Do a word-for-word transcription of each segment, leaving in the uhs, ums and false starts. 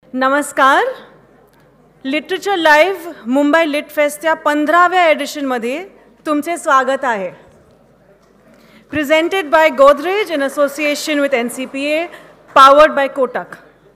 नमस्कार. Literature live Mumbai lit फेस्टच्या पंधराव्या एडिशनमध्ये तुमचे स्वागत आहे. Presented by Godrej in association with N C P A, powered by Kotak.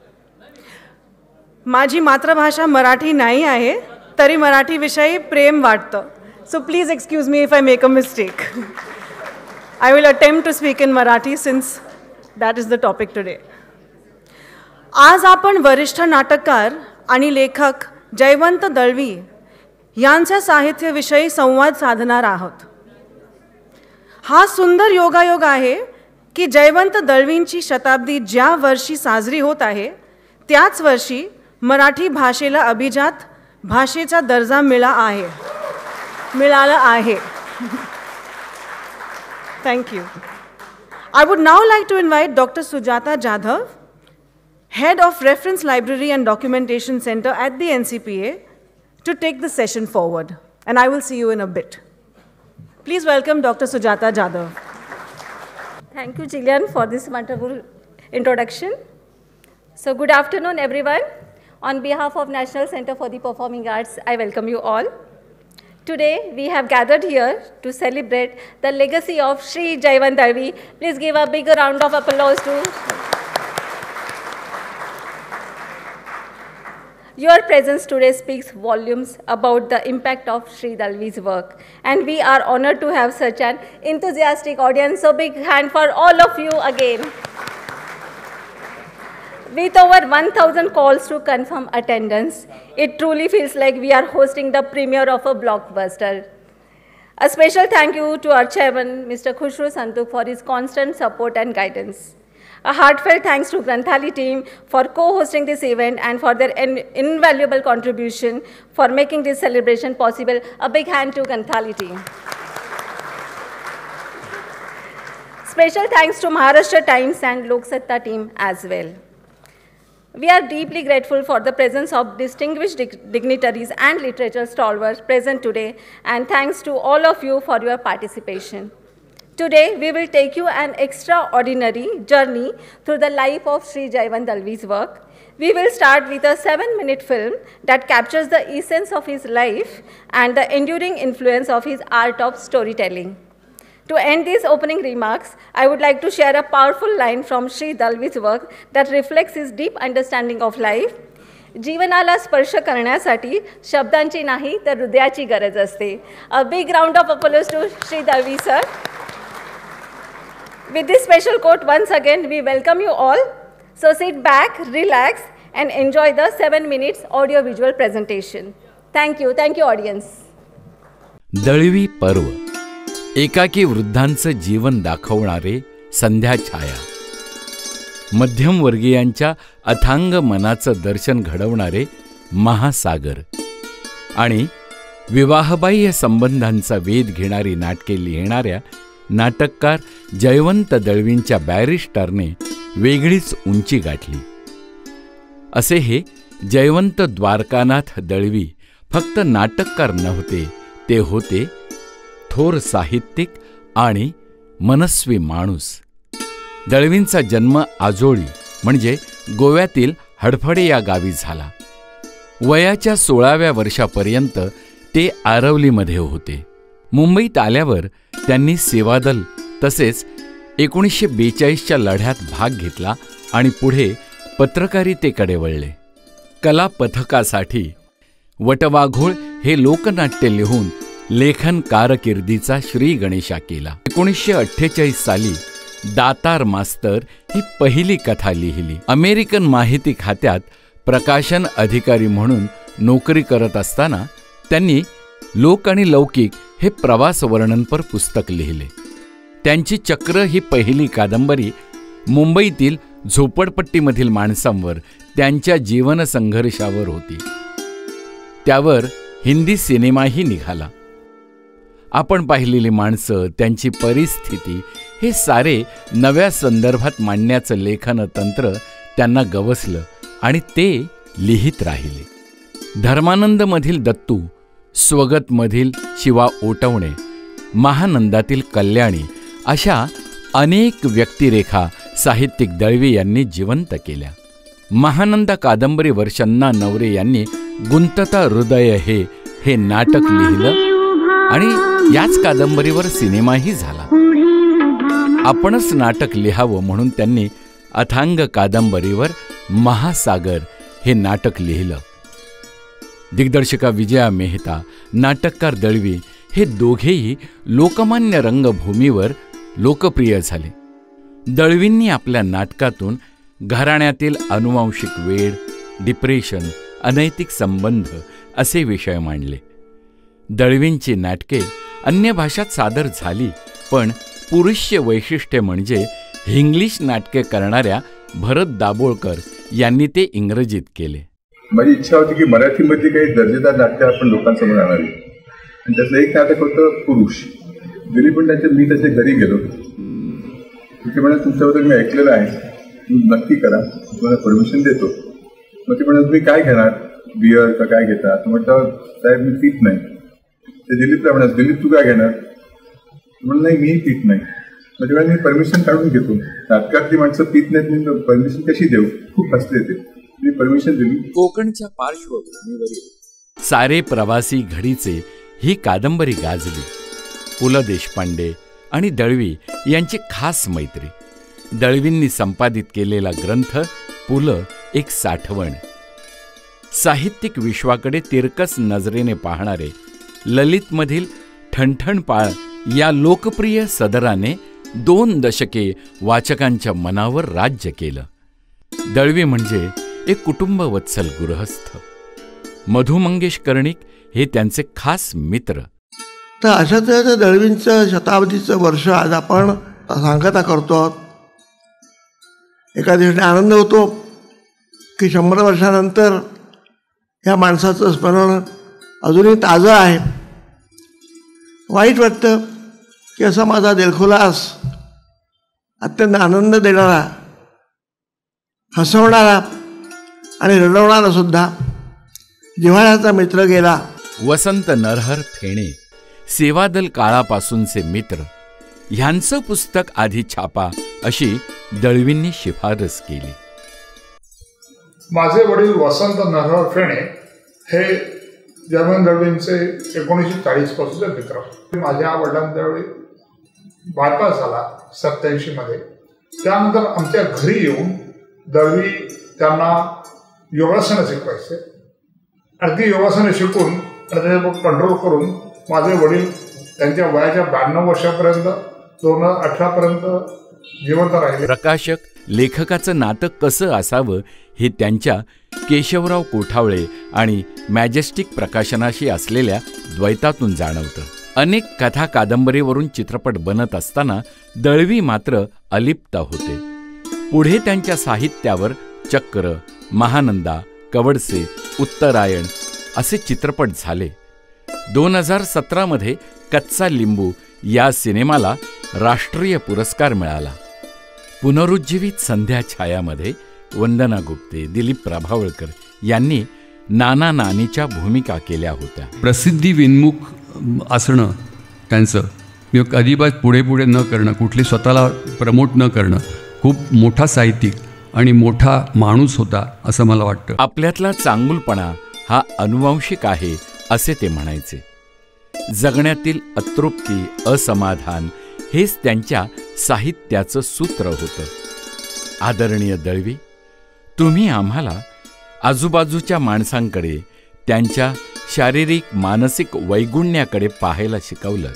माझी मातृभाषा मराठी नाही आहे, तरी मराठीविषयी प्रेम वाटतं. So please excuse me if I make a mistake. I will attempt to speak in Marathi since that is the topic today. आज आपण वरिष्ठ नाटककार आणि लेखक जयवंत दळवी यांच्या साहित्याविषयी संवाद साधणार आहोत. हा सुंदर योगायोग आहे की जयवंत दळवींची शताब्दी ज्या वर्षी साजरी होत आहे त्याच वर्षी मराठी भाषेला अभिजात भाषेचा दर्जा मिळाला आहे मिळाला आहे thank you. I would now like to invite doctor Sujata Jadhav, Head of Reference Library and Documentation Center at the N C P A, to take the session forward. And I will see you in a bit. Please welcome Doctor Sujata Jadhav. Thank you, Jillian, for this wonderful introduction. So good afternoon, everyone. On behalf of National Center for the Performing Arts, I welcome you all. Today, we have gathered here to celebrate the legacy of Shri Jayawant Dalvi. Please give a big round of applause to Your presence today speaks volumes about the impact of Shri Dalvi's work, and we are honored to have such an enthusiastic audience. So big hand for all of you again. With over one thousand calls to confirm attendance, it truly feels like we are hosting the premiere of a blockbuster. A special thank you to our chairman, Mister Khushru Santuk, for his constant support and guidance. A heartfelt thanks to Granthali team for co-hosting this event and for their in invaluable contribution for making this celebration possible. A big hand to Granthali team. Special thanks to Maharashtra Times and Lok Satta team as well. We are deeply grateful for the presence of distinguished dig dignitaries and literature stalwarts present today, and thanks to all of you for your participation. Today, we will take you an extraordinary journey through the life of Shri Jayawant Dalvi's work. We will start with a seven-minute film that captures the essence of his life and the enduring influence of his art of storytelling. To end these opening remarks, I would like to share a powerful line from Shri Dalvi's work that reflects his deep understanding of life. जीवनाला स्पर्श करण्यासाठी शब्दांची नाही तर हृदयाची गरज असते. A big round of applause to Shri Dalvi sir. With this special quote, once again, we welcome you all. So sit back, relax, and enjoy the seven minutes audio-visual presentation. Thank you. Thank you, audience. Dalvi पर्व, एकाकी वृद्धांचं जीवन दाखवणारे संध्या छाया, मध्यमवर्गीयांच्या अथांग मनाचं दर्शन घडवणारे महासागर आणि विवाहबाह्य संबंधांचा वेध घेणारी नाटके लिहिणाऱ्या नाटककार जयवंत दळवींच्या बॅरिस्टरने वेगळीच उंची गाठली. असे हे जयवंत द्वारकानाथ दळवी फक्त नाटककार नव्हते, ते होते थोर साहित्यिक आणि मनस्वी माणूस. दळवींचा जन्म आजोळी म्हणजे गोव्यातील हडफडे या गावी झाला. वयाच्या सोळाव्या वर्षापर्यंत ते आरवलीमध्ये होते. मुंबईत आल्यावर त्यांनी सेवादल तसेच एकोणीसशे बेचाळीसच्या लढ्यात भाग घेतला आणि पुढे पत्रकारितेकडे वळले. कला पथकासाठी वटवाघोळ हे लोकनाट्य लिहून लेखन कारकिर्दीचा श्री गणेशा केला. एकोणीसशे अठ्ठेचाळीस साली दातार मास्तर ही पहिली कथा लिहिली. अमेरिकन माहिती खात्यात प्रकाशन अधिकारी म्हणून नोकरी करत असताना त्यांनी लोक आणि लौकिक हे प्रवास वर्णनपर पुस्तक लिहिले. त्यांची चक्र ही पहिली कादंबरी मुंबईतील झोपडपट्टीमधील माणसांवर त्यांच्या जीवन संघर्षावर होती. त्यावर हिंदी सिनेमाही निघाला. आपण पाहिलेली माणसं, त्यांची परिस्थिती हे सारे नव्या संदर्भात मांडण्याचं लेखन तंत्र त्यांना गवसलं आणि ते लिहित राहिले. धर्मानंदमधील दत्तू, स्वगतमधील शिवा ओटवणे, महानंदातील कल्याणी अशा अनेक व्यक्तिरेखा साहित्यिक दळवी यांनी जिवंत केल्या. महानंदा कादंबरीवर शन्ना नवरे यांनी गुंतता हृदय हे हे नाटक लिहिलं आणि याच कादंबरीवर सिनेमाही झाला. आपणच नाटक लिहावं म्हणून त्यांनी अथांग कादंबरीवर महासागर हे नाटक लिहिलं. दिग्दर्शिका विजया मेहता, नाटककार दळवी हे दोघेही लोकमान्य रंगभूमीवर लोकप्रिय झाले. दळवींनी आपल्या नाटकातून घराण्यातील अनुवांशिक वेड, डिप्रेशन, अनैतिक संबंध असे विषय मांडले. दळवींची नाटके अन्य भाषात सादर झाली, पण पुरुष्य वैशिष्ट्य म्हणजे इंग्लिश नाटके करणाऱ्या भरत दाभोळकर यांनी ते इंग्रजीत केले. माझी इच्छा होती की मराठीमध्ये काही दर्जेदार नाटकं आपण लोकांसमोर आणावी, आणि त्यातलं एक नाटक होतं पुरुष. दिलीप पण त्यांच्या मी त्याच्या घरी गेलो. ते म्हणत तुमच्याबद्दल मी ऐकलेलं आहे, तुम्ही नक्की करा, तुम्हाला परमिशन देतो. मग ते म्हणत तुम्ही काय घेणार, बियर का काय घेता? तर म्हटलं साहेब मी पीत नाही. ते दिलीपला म्हणत दिलीप तू काय घेणार? म्हणलं नाही मी पीत नाही. मग तेव्हा मी परमिशन काढून घेतो. नाटकातली माणसं पीत नाहीत मी परमिशन कशी देऊ? खूप हसले ते. मी परमिशन दिली. कोकणच्या पार्श्वभूमीवरील सारे प्रवासी घडीचे ही कादंबरी गाजली. पु ल देशपांडे आणि दळवी यांची खास मैत्री. दळवींनी संपादित केलेला ग्रंथ पु ल एक साठवण. साहित्यिक विश्वाकडे तिरकस नजरेने पाहणारे ललितमधील ठणठणपाळ या लोकप्रिय सदराने दोन दशके वाचकांच्या मनावर राज्य केलं. दळवी म्हणजे एक कुटुंबवत्सल गृहस्थ. मधु मंगेश कर्णिक हे त्यांचे खास मित्र. तर अशा तऱ्हेचं दळवींचं शताब्दीचं वर्ष आज आपण सांगता करतो आहोत. एका दिवशी आनंद होतो की शंभर वर्षानंतर ह्या माणसाचं स्मरण अजूनही ताजं आहे. वाईट वाटतं की असा माझा दिलखुलास, अत्यंत आनंद देणारा, हसवणारा आणि रडवणारा सुद्धा जिव्हाळ्याचा मित्र गेला. वसंत नरहर फेणे, सेवादल काळापासूनचे मित्र, ह्यांचं पुस्तक आधी छापा अशी दळवींनी शिफारस केली. माझे वडील वसंत नरहर फेणे हे जर्मन दळवींचे एकोणीसशे चाळीस पासूनचे मित्र. माझ्या वडिलांच्या वेळी बायपास झाला सत्याऐंशी मध्ये. त्यानंतर आमच्या घरी येऊन दळवी त्यांना योगासनं शिकवायचे आणि ती योगासनं शिकून आणि त्याच्यावर कंट्रोल करून माझे वडील त्यांच्या वयाच्या ब्याण्णव वर्षापर्यंत दोन हजार अठरा पर्यंत जिवंत राहिले. प्रकाशक लेखकाचं नातं कसं असावं हे त्यांच्या केशवराव कोठावळे आणि मॅजेस्टिक प्रकाशनाशी असलेल्या द्वैतातून जाणवतं. अनेक कथा कादंबरीवरून चित्रपट बनत असताना दळवी मात्र अलिप्त होते. पुढे त्यांच्या साहित्यावर चक्र, महानंदा, कवडसे, उत्तरायण असे चित्रपट झाले. दोन हजार सतरामध्ये कच्चा लिंबू या सिनेमाला राष्ट्रीय पुरस्कार मिळाला. पुनरुज्जीवित संध्या छायामध्ये वंदना गुप्ते, दिलीप प्रभावळकर यांनी नाना नानीच्या भूमिका केल्या होत्या. प्रसिद्धी विन्मुख असणं त्यांचं, किंवा अजिबात पुढे पुढे न करणं, कुठली स्वतःला प्रमोट न करणं, खूप मोठा साहित्यिक आणि मोठा माणूस होता असं मला वाटतं. आपल्यातला चांगुलपणा हा अनुवांशिक आहे असे ते म्हणायचे. जगण्यातील अतृप्ती, असमाधान हेच त्यांच्या साहित्याचं सूत्र होतं. आदरणीय दळवी, तुम्ही आम्हाला आजूबाजूच्या माणसांकडे त्यांच्या शारीरिक मानसिक वैगुण्याकडे पाहायला शिकवलं.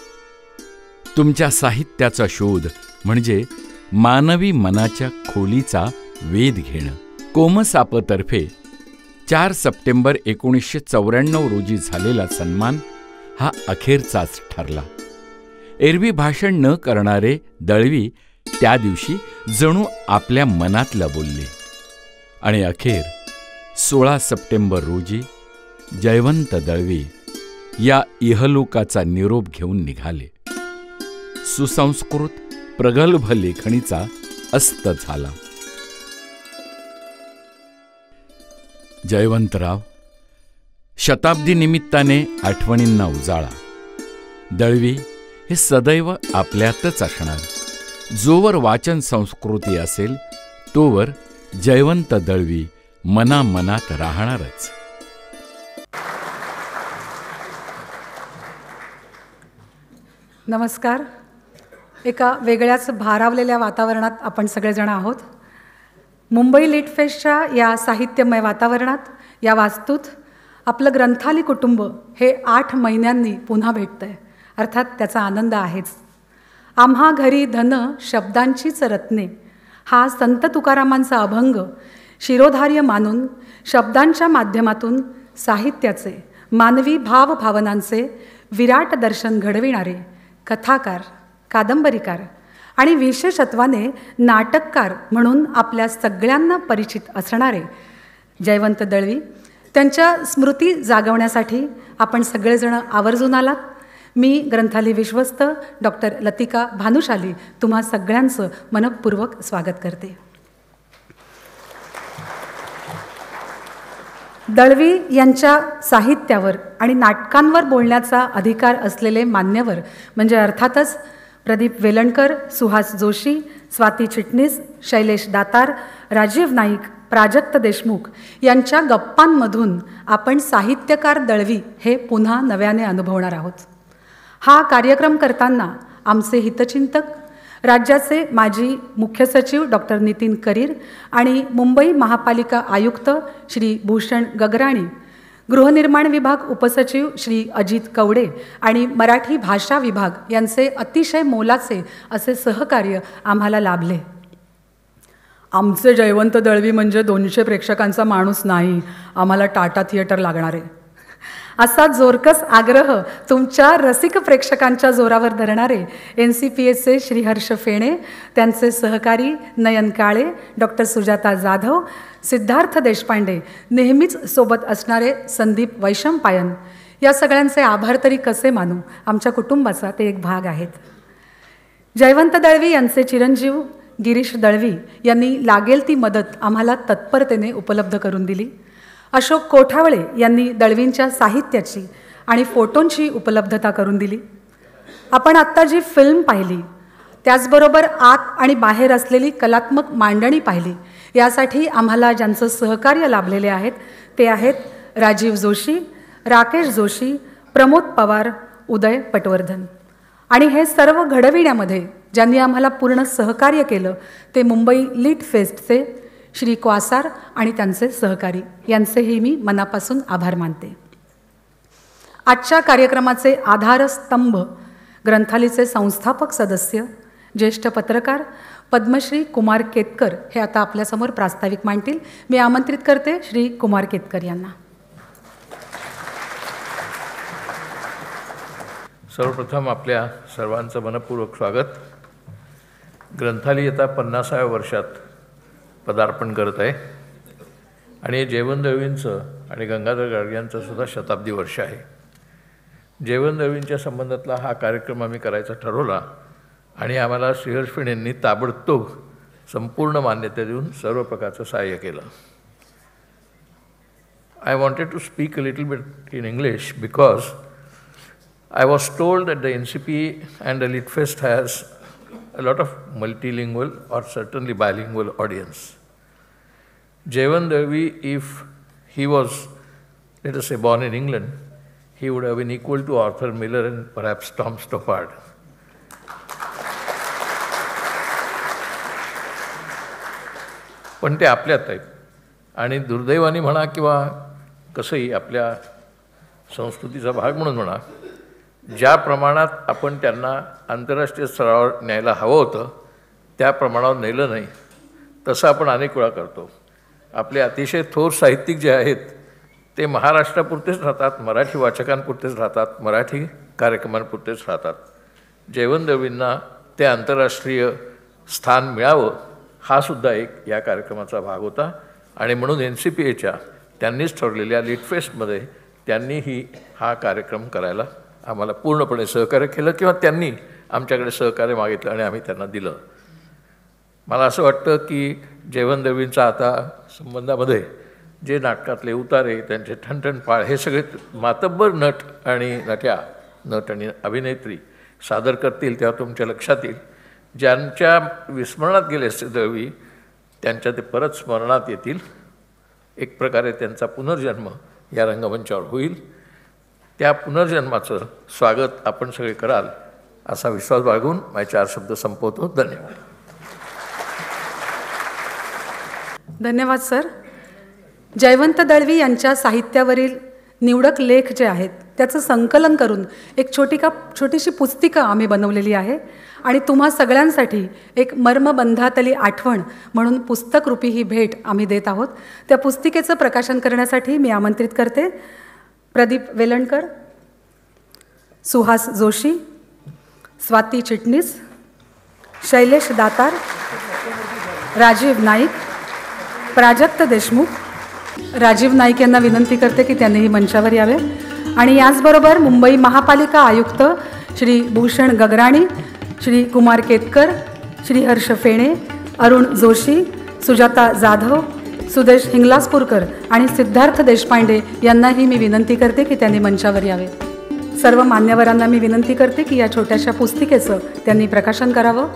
तुमच्या साहित्याचा शोध म्हणजे मानवी मनाच्या खोलीचा वेध घेणं. कोमसापतर्फे चार सप्टेंबर एकोणीसशे चौऱ्याण्णव रोजी झालेला सन्मान हा अखेरचाच ठरला. एरवी भाषण न करणारे दळवी त्या दिवशी जणू आपल्या मनातलं बोलले आणि अखेर सोळा सप्टेंबर रोजी जयवंत दळवी या इहलोकाचा निरोप घेऊन निघाले. सुसंस्कृत प्रगल्भ लेखणीचा अस्त झाला. जयवंतराव, शताब्दी निमित्ताने आठवणींना उजाळा. दळवी हे सदैव आपल्यातच असणार. जोवर वाचन संस्कृती असेल तोवर जयवंत दळवी मना मनात राहणारच. नमस्कार. एका वेगळ्याच भारावलेल्या वातावरणात आपण सगळेजण आहोत. मुंबई लिट फेस्टच्या या साहित्यमय वातावरणात, या वास्तूत आपलं ग्रंथाली कुटुंब हे आठ महिन्यांनी पुन्हा भेटतं आहे. अर्थात त्याचा आनंद आहेच. आम्हा घरी धन शब्दांचीच रत्ने हा संत तुकारामांचा अभंग शिरोधार्य मानून शब्दांच्या माध्यमातून साहित्याचे, मानवी भावभावनांचे विराट दर्शन घडविणारे कथाकार, कादंबरीकार आणि विशेषत्वाने नाटककार म्हणून आपल्या सगळ्यांना परिचित असणारे जयवंत दळवी, त्यांच्या स्मृती जागवण्यासाठी आपण सगळेजण आवर्जून आलात. मी ग्रंथाली विश्वस्त डॉक्टर लतिका भानुशाली तुम्हा सगळ्यांचं मनःपूर्वक स्वागत करते. दळवी यांच्या साहित्यावर आणि नाटकांवर बोलण्याचा अधिकार असलेले मान्यवर म्हणजे अर्थातच प्रदीप वेलणकर, सुहास जोशी, स्वाती चिटणीस, शैलेश दातार, राजीव नाईक, प्राजक्त देशमुख यांच्या गप्पांमधून आपण साहित्यकार दळवी हे पुन्हा नव्याने अनुभवणार आहोत. हा कार्यक्रम करताना आमचे हितचिंतक, राज्याचे माजी मुख्य सचिव डॉक्टर नितीन करीर आणि मुंबई महापालिका आयुक्त श्री भूषण गगराणी, गृहनिर्माण विभाग उपसचिव श्री अजित कवडे आणि मराठी भाषा विभाग यांचे अतिशय मोलाचे असे सहकार्य आम्हाला लाभले. आमचे जयवंत दळवी म्हणजे दोनशे प्रेक्षकांचा माणूस नाही, आम्हाला टाटा थिएटर लागणार आहे असा जोरकस आग्रह तुमच्या रसिक प्रेक्षकांच्या जोरावर धरणारे एन सी पी एसचे श्री हर्ष फेणे, त्यांचे सहकारी नयन काळे, डॉक्टर सुजाता जाधव, सिद्धार्थ देशपांडे, नेहमीच सोबत असणारे संदीप वैशंपायन, या सगळ्यांचे आभार तरी कसे मानू. आमच्या कुटुंबाचा ते एक भाग आहेत. जयवंत दळवी यांचे चिरंजीव गिरीश दळवी यांनी लागेल ती मदत आम्हाला तत्परतेने उपलब्ध करून दिली. अशोक कोठावळे यांनी दळवींच्या साहित्याची आणि फोटोंची उपलब्धता करून दिली. आपण आत्ता जी फिल्म पाहिली त्याचबरोबर आत आणि बाहेर असलेली कलात्मक मांडणी पाहिली, यासाठी आम्हाला ज्यांचं सहकार्य लाभलेले आहेत ते आहेत राजीव जोशी, राकेश जोशी, प्रमोद पवार, उदय पटवर्धन. आणि हे सर्व घडविण्यामध्ये ज्यांनी आम्हाला पूर्ण सहकार्य केलं ते मुंबई लिट फेस्टचे श्री क्वासार आणि त्यांचे सहकारी, यांचेही मी मनापासून आभार मानते. आजच्या कार्यक्रमाचे आधारस्तंभ ग्रंथालीचे संस्थापक सदस्य, ज्येष्ठ पत्रकार पद्मश्री कुमार केतकर हे आता आपल्यासमोर प्रास्ताविक मांडतील. मी आमंत्रित करते श्री कुमार केतकर यांना. सर्वप्रथम आपल्या सर्वांचं मनपूर्वक स्वागत. ग्रंथाली आता पन्नासाव्या वर्षात पदार्पण करत आहे आणि जयवंत दळवींचं आणि गंगाधर गाडगियांचं सुद्धा शताब्दी वर्ष आहे. जयवंत दळवींच्या संबंधातला हा कार्यक्रम आम्ही करायचा ठरवला आणि आम्हाला श्रीहर्ष फेणे यांनी ताबडतोब संपूर्ण मान्यता देऊन सर्व प्रकारचं सहाय्य केलं. I wanted to speak a little bit in English because I was told that the N C P and the Litfest has a lot of multilingual or certainly bilingual audience. Jayvant Dhalvi, if he was, let us say, born in England, he would have been equal to Arthur Miller and perhaps Tom Stoppard. पण ते आपल्यात आहेत आणि दुर्दैवाने म्हणा किंवा कसंही आपल्या संस्कृतीचा भाग म्हणून म्हणा, ज्या प्रमाणात आपण त्यांना आंतरराष्ट्रीय स्तरावर न्यायला हवं होतं त्या प्रमाणावर नेलं नाही, तसं आपण अनेक वेळा करतो. आपले अतिशय थोर साहित्यिक जे आहेत ते महाराष्ट्रापुरतेच राहतात, मराठी वाचकांपुरतेच राहतात, मराठी कार्यक्रमांपुरतेच राहतात. जयवंत दळवींना ते आंतरराष्ट्रीय स्थान मिळावं हा सुद्धा एक या कार्यक्रमाचा भाग होता आणि म्हणून एन सी पी एच्या त्यांनीच ठरलेल्या लिटफेस्टमध्ये त्यांनीही हा कार्यक्रम करायला आम्हाला पूर्णपणे सहकार्य केलं किंवा त्यांनी आमच्याकडे सहकार्य मागितलं आणि आम्ही त्यांना दिलं. मला असं वाटतं की जयवंत दळवींचा आता संबंधामध्ये जे नाटकातले उतारे, त्यांचे ठणठणपाळ हे सगळे मातब्बर नट आणि नट्या नट आणि अभिनेत्री सादर करतील तेव्हा तुमच्या लक्षात येईल. ज्यांच्या विस्मरणात गेले असते दळवी त्यांच्या ते परत स्मरणात येतील. एक प्रकारे त्यांचा पुनर्जन्म या रंगमंचावर होईल. त्या पुनर्जन्माचं स्वागत आपण सगळे कराल असा विश्वास बाळगून माझे चार शब्द संपवतो. धन्यवाद. धन्यवाद सर. जयवंत दळवी यांच्या साहित्यावरील निवडक लेख जे आहेत त्याचं संकलन करून एक छोटी का छोटीशी पुस्तिका आम्ही बनवलेली आहे आणि तुम्हा सगळ्यांसाठी एक मर्मबंधातली आठवण म्हणून पुस्तकरूपी ही भेट आम्ही देत आहोत. त्या पुस्तिकेचं प्रकाशन करण्यासाठी मी आमंत्रित करते प्रदीप वेलणकर, सुहास जोशी, स्वाती चिटणीस, शैलेश दातार, राजीव नाईक, प्राजक्त देशमुख. राजीव नाईक यांना विनंती करते की त्यांनीही मंचावर यावे. आणि याचबरोबर मुंबई महापालिका आयुक्त श्री भूषण गगराणी, श्री कुमार केतकर, श्री हर्ष फेणे, अरुण जोशी, सुजाता जाधव, सुदेश हिंगलासपूरकर आणि सिद्धार्थ देशपांडे यांनाही मी विनंती करते की त्यांनी मंचावर यावे. सर्व मान्यवरांना मी विनंती करते की या छोट्याशा पुस्तिकेचं त्यांनी प्रकाशन करावं.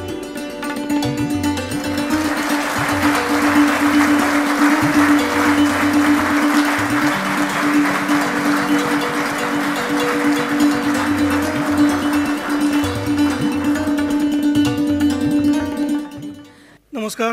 नमस्कार.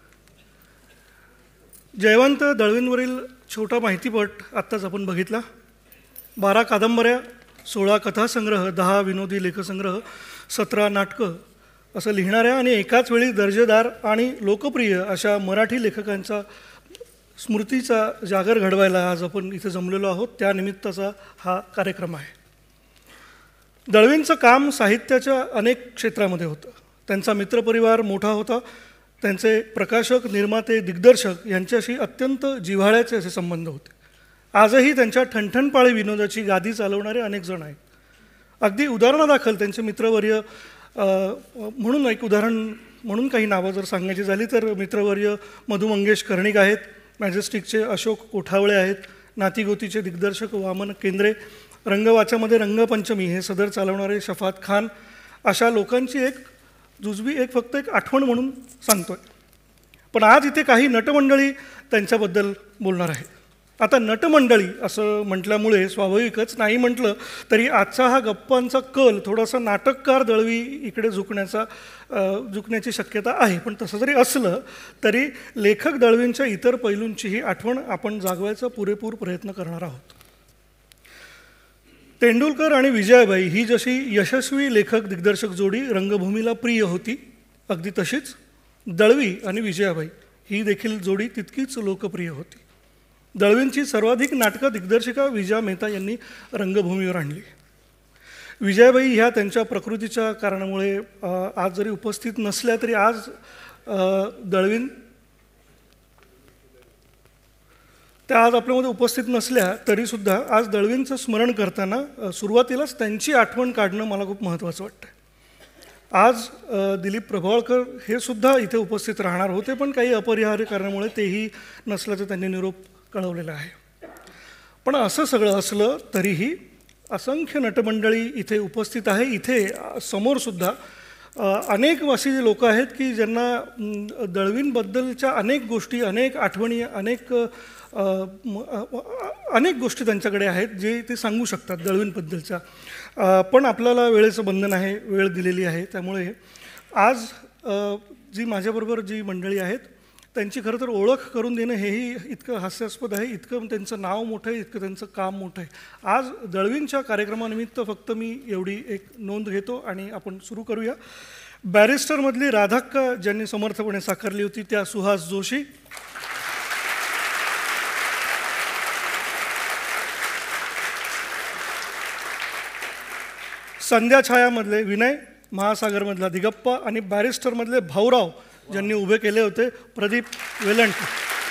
जयवंत दळवींवरील छोटा माहितीपट आत्ताच आपण बघितला. बारा कादंबऱ्या, सोळा कथासंग्रह, दहा विनोदी लेखसंग्रह, सतरा नाटकं असं लिहिणाऱ्या आणि एकाच वेळी दर्जेदार आणि लोकप्रिय अशा मराठी लेखकांचा स्मृतीचा जागर घडवायला आज आपण इथे जमलेलो आहोत. त्यानिमित्ताचा हा कार्यक्रम आहे. दळवींचं काम साहित्याच्या अनेक क्षेत्रामध्ये होतं. त्यांचा मित्रपरिवार मोठा होता. त्यांचे प्रकाशक, निर्माते, दिग्दर्शक यांच्याशी अत्यंत जिव्हाळ्याचे असे संबंध होते. आजही त्यांच्या ठणठणपाळी विनोदाची गादी चालवणारे अनेक जण आहेत. अगदी उदाहरणादाखल त्यांचे मित्रवर्य म्हणून एक उदाहरण म्हणून काही नावं जर सांगायची झाली तर मित्रवर्य मधु मंगेश कर्णिक आहेत, मॅजेस्टिकचे अशोक कोठावळे आहेत, नातीगोतीचे दिग्दर्शक वामन केंद्रे, रंगवाच्यामध्ये रंगपंचमी हे सदर चालवणारे शफात खान, अशा लोकांची एक जुजबी एक फक्त एक आठवण म्हणून सांगतोय. पण आज इथे काही नटमंडळी त्यांच्याबद्दल बोलणार आहेत. आता नटमंडळी असं म्हटल्यामुळे स्वाभाविकच नाही म्हटलं तरी आजचा हा गप्पांचा कल थोडासा नाटककार दळवी इकडे झुकण्याचा झुकण्याची शक्यता आहे. पण तसं जरी असलं तरी लेखक दळवींच्या इतर पैलूंचीही आठवण आपण जागवायचा पुरेपूर प्रयत्न करणार आहोत. तेंडुलकर आणि विजयाबाई ही जशी यशस्वी लेखक दिग्दर्शक जोडी रंगभूमीला प्रिय होती, अगदी तशीच दळवी आणि विजयाबाई ही देखील जोडी तितकीच लोकप्रिय होती. दळवींची सर्वाधिक नाटकं दिग्दर्शिका विजया मेहता यांनी रंगभूमीवर आणली. विजयाबाई ह्या त्यांच्या प्रकृतीच्या कारणामुळे आज जरी उपस्थित नसल्या तरी आज दळवीं त्या आज आपल्यामध्ये उपस्थित नसल्या तरीसुद्धा आज दळवींचं स्मरण करताना सुरुवातीलाच त्यांची आठवण काढणं मला खूप महत्त्वाचं वाटतं. आज दिलीप प्रभावळकर हे सुद्धा इथे उपस्थित राहणार होते, पण काही अपरिहार्य कारणामुळे तेही नसल्याचं त्यांनी निरोप कळवलेला आहे. पण असं सगळं असलं तरीही असंख्य नटमंडळी इथे उपस्थित आहे. इथे समोरसुद्धा अनेक अशी लोक आहेत की ज्यांना दळवींबद्दलच्या अनेक गोष्टी, अनेक आठवणी, अनेक अनेक गोष्टी त्यांच्याकडे आहेत जे ते सांगू शकतात दळवींबद्दलच्या. पण आपल्याला वेळेचं बंधन आहे, वेळ दिलेली आहे, त्यामुळे आज जी माझ्याबरोबर जी मंडळी आहेत त्यांची खरं तर ओळख करून देणं हेही इतकं हास्यास्पद आहे, इतकं त्यांचं नाव मोठं आहे, इतकं त्यांचं काम मोठं आहे. आज दळवींच्या कार्यक्रमानिमित्त फक्त मी एवढी एक नोंद घेतो आणि आपण सुरू करूया. बॅरिस्टरमधली राधाक्का ज्यांनी समर्थपणे साकारली होती त्या सुहास जोशी, संध्या छायामधले विनय, महासागरमधला दिगप्पा आणि बॅरिस्टरमधले भाऊराव ज्यांनी उभे केले होते प्रदीप वेलणकर.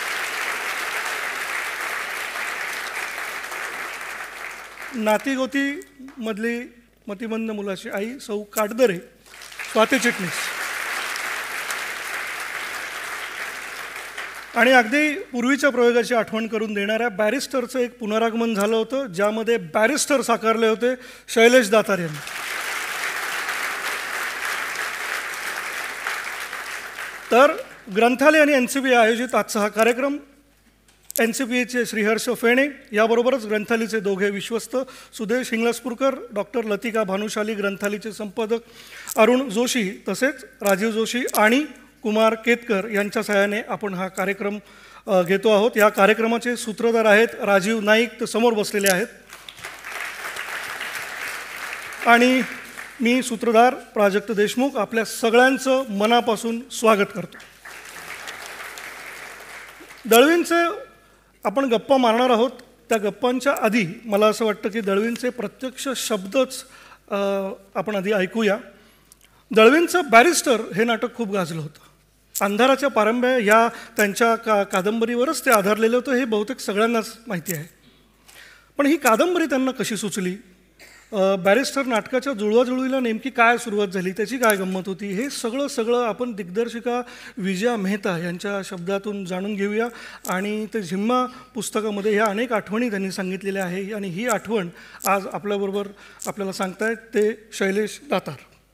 नातीगोतीमधली मतिमंद मुलाची आई सौ काटदरे, स्वाती चिटणीस. आणि अगदी पूर्वीच्या प्रयोगाची आठवण करून देणाऱ्या बॅरिस्टरचं एक पुनरागमन झालं होतं ज्यामध्ये बॅरिस्टर साकारले होते शैलेश दातार यांनी. तर ग्रंथालय आणि एन सी बी आयोजित आजचा हा कार्यक्रम एन सी बी एचे श्रीहर्ष फेणे याबरोबरच ग्रंथालयाचे दोघे विश्वस्त सुदेश हिंगलसपूरकर, डॉक्टर लतिका भानुशाली, ग्रंथालयाचे संपादक अरुण जोशी तसेच राजीव जोशी आणि कुमार केतकर यांच्या सहाय्याने आपण हा कार्यक्रम घेतो आहोत. या कार्यक्रमाचे सूत्रधार आहेत राजीव नाईक, ते समोर बसलेले आहेत, आणि मी सूत्रधार प्राजक्त देशमुख आपल्या सगळ्यांचं मनापासून स्वागत करतो. दळवींचे आपण गप्पा मारणार आहोत. त्या गप्पांच्या आधी मला असं वाटतं की दळवींचे प्रत्यक्ष शब्दच आपण आधी ऐकूया. दळवींचं बॅरिस्टर हे नाटक खूप गाजलं होतं. अंधाराच्या पारंब्या ह्या त्यांच्या का कादंबरीवरच ते आधारलेलं होतं, हे बहुतेक सगळ्यांनाच माहिती आहे. पण ही कादंबरी त्यांना कशी सुचली, बॅरिस्टर नाटकाच्या जुळवाजुळवीला नेमकी काय सुरुवात झाली, त्याची काय गंमत होती, हे सगळं सगळं आपण दिग्दर्शिका विजया मेहता यांच्या शब्दातून जाणून घेऊया. आणि ते झिम्मा पुस्तकामध्ये ह्या अनेक आठवणी त्यांनी सांगितलेल्या आहे, आणि ही आठवण आज आपल्याबरोबर आपल्याला सांगतायत ते शैलेश दातार.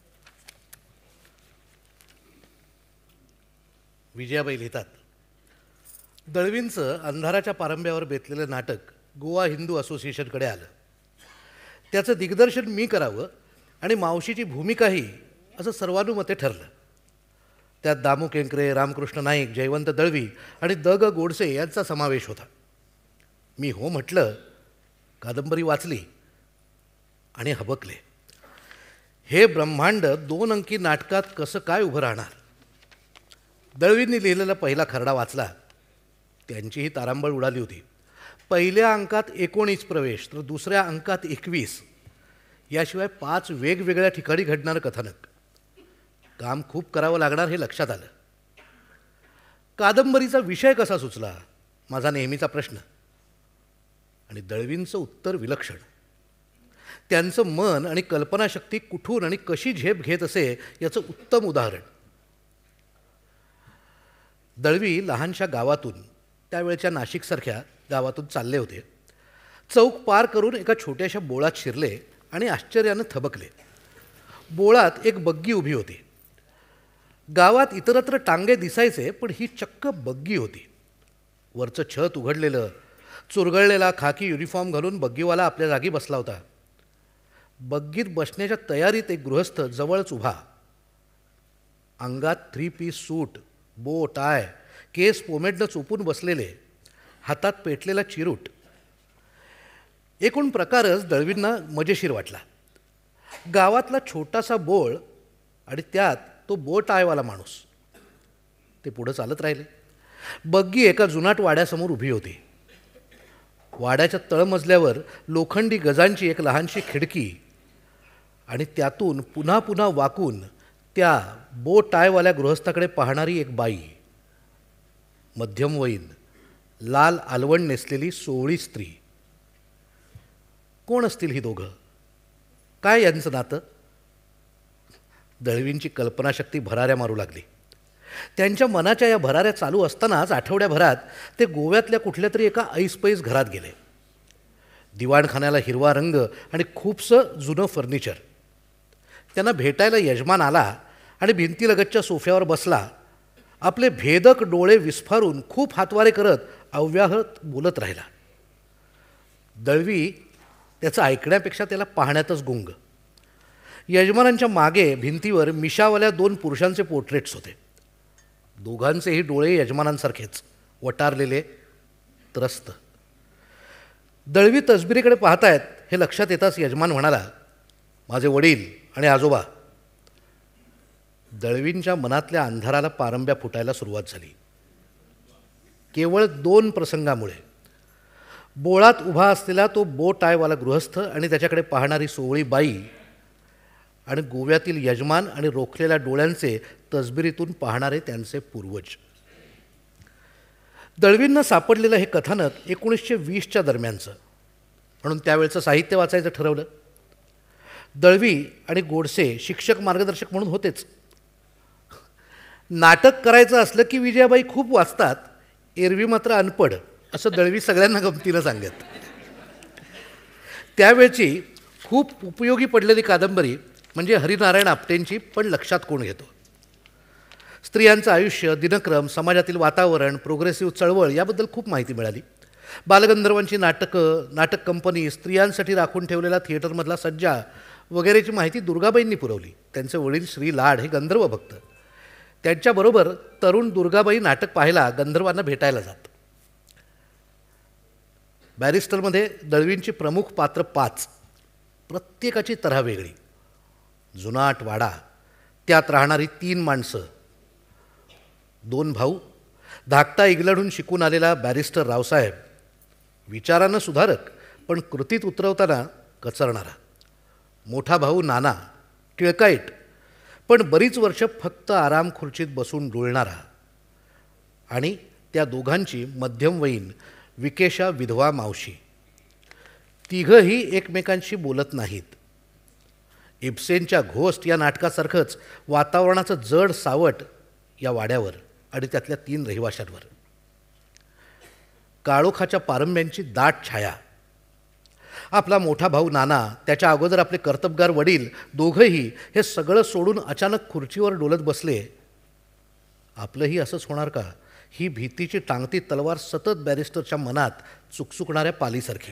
विजयाबाई लिहितात, दळवींचं अंधाराच्या पारंब्यावर बेतलेलं नाटक गोवा हिंदू असोसिएशनकडे आलं. त्याचं दिग्दर्शन मी करावं आणि मावशीची भूमिकाही असं सर्वानुमते ठरलं. त्यात दामू केंकरे, रामकृष्ण नाईक, जयवंत दळवी आणि द ग गोडसे यांचा समावेश होता. मी हो म्हटलं, कादंबरी वाचली आणि हबकले. हे ब्रह्मांड दोन अंकी नाटकात कसं काय उभं राहणार. दळवींनी लिहिलेला पहिला खरडा वाचला, त्यांचीही तारांबळ उडाली होती. पहिल्या अंकात एकोणीस प्रवेश तर दुसऱ्या अंकात एकवीस, याशिवाय पाच वेगवेगळ्या ठिकाणी घडणारं कथानक. काम खूप करावं लागणार हे लक्षात आलं. कादंबरीचा विषय कसा सुचला, माझा नेहमीचा प्रश्न. आणि दळवींचं उत्तर विलक्षण. त्यांचं मन आणि कल्पनाशक्ती कुठून आणि कशी झेप घेत असे याचं उत्तम उदाहरण. दळवी लहानशा गावातून, त्यावेळच्या नाशिकसारख्या गावातून चालले होते. चौक पार करून एका छोट्याशा बोळात शिरले आणि आश्चर्यानं थबकले. बोळात एक बग्गी उभी होती. गावात इतरत्र टांगे दिसायचे, पण ही चक्क बग्गी होती. वरचं छत उघडलेलं, चुरगळलेला खाकी युनिफॉर्म घालून बग्गीवाला आपल्या जागी बसला होता. बग्गीत बसण्याच्या तयारीत एक गृहस्थ जवळच उभा. अंगात थ्री पीस सूट, बो टाय, केस पोमेडनं चोपून बसलेले, हातात पेटलेला चिरूट. एकूण प्रकारच दळवींना मजेशीर वाटला. गावातला छोटासा बोळ आणि त्यात तो बोट आयवाला माणूस. ते पुढं चालत राहिले. बग्गी एका जुनाट वाड्यासमोर उभी होती. वाड्याच्या तळमजल्यावर लोखंडी गजांची एक लहानशी खिडकी आणि त्यातून पुन्हा पुन्हा वाकून त्या बोट आयवाल्या गृहस्थाकडे पाहणारी एक बाई. मध्यमवयीन, लाल आलवण नेसलेली सोवळी स्त्री. कोण असतील ही दोघं, काय यांचं नातं? दळवींची कल्पनाशक्ती भराऱ्या मारू लागली. त्यांच्या मनाच्या या भराऱ्या चालू असतानाच आठवड्याभरात ते गोव्यातल्या कुठल्या तरी एका ऐसपैस घरात गेले. दिवाणखान्याला हिरवा रंग आणि खूपसं जुनं फर्निचर. त्यांना भेटायला यजमान आला आणि भिंतीलगतच्या सोफ्यावर बसला. आपले भेदक डोळे विस्फारून खूप हातवारे करत अव्याहत बोलत राहिला. दळवी त्याचं ऐकण्यापेक्षा त्याला पाहण्यातच गुंग. यजमानांच्या मागे भिंतीवर मिशावाल्या दोन पुरुषांचे पोर्ट्रेट्स होते. दोघांचेही डोळे यजमानांसारखेच, वटारलेले, त्रस्त. दळवी तसबिरीकडे पाहतायत हे लक्षात येताच यजमान म्हणाला, माझे वडील आणि आजोबा. दळवींच्या मनातल्या अंधाराला पारंब्या फुटायला सुरुवात झाली. केवळ दोन प्रसंगामुळे. बोळात उभा असलेला तो बोट आयवाला गृहस्थ आणि त्याच्याकडे पाहणारी सोवळी बाई, आणि गोव्यातील यजमान आणि रोखलेल्या डोळ्यांचे तसबिरीतून पाहणारे त्यांचे पूर्वज. दळवींना सापडलेलं हे कथानक एकोणीसशे वीसच्या दरम्यानचं, म्हणून त्यावेळचं साहित्य वाचायचं ठरवलं. दळवी आणि गोडसे शिक्षक मार्गदर्शक म्हणून होतेच. नाटक करायचं असलं की विजयाबाई खूप वाचतात, एरवी मात्र अनपड, असं दळवी सगळ्यांना गमतीनं सांगत. त्यावेळची खूप उपयोगी पडलेली कादंबरी म्हणजे हरिनारायण आपटेंची पण लक्षात कोण घेतो. स्त्रियांचं आयुष्य, दिनक्रम, समाजातील वातावरण, प्रोग्रेसिव्ह चळवळ याबद्दल खूप माहिती मिळाली. बालगंधर्वांची नाटकं, नाटक कंपनी, स्त्रियांसाठी राखून ठेवलेला थिएटरमधला सज्जा वगैरेची माहिती दुर्गाबाईंनी पुरवली. त्यांचे वडील श्री लाड हे गंधर्व भक्त. त्यांच्याबरोबर तरुण दुर्गाबाई नाटक पाहायला गंधर्वांना भेटायला जात. बॅरिस्टरमध्ये दळवींची प्रमुख पात्र पाच, प्रत्येकाची तऱ्हा वेगळी. जुनाट वाडा, त्यात राहणारी तीन माणसं, दोन भाऊ, धाकटा इंग्लंडहून शिकून आलेला बॅरिस्टर रावसाहेब, विचारानं सुधारक पण कृतीत उतरवताना कचरणारा, मोठा भाऊ नाना, टिळकाईट पण बरीच वर्ष फक्त आराम खुर्चीत बसून डोलणारा, आणि त्या दोघांची मध्यमवयीन विकेशा विधवा मावशी. तिघंही एकमेकांशी बोलत नाहीत. इब्सेनच्या घोस्ट या नाटकासारखंच वातावरणाचं जड सावट या वाड्यावर आणि त्यातल्या तीन रहिवाशांवर. काळोखाच्या पारंब्यांची दाट छाया. आपला मोठा भाऊ नाना, त्याच्या अगोदर आपले कर्तबगार वडील, दोघंही हे सगळं सोडून अचानक खुर्चीवर डोलत बसले. आपलंही असंच होणार का, ही भीतीची टांगती तलवार सतत बॅरिस्टरच्या मनात चुकचुकणाऱ्या पालीसारखी.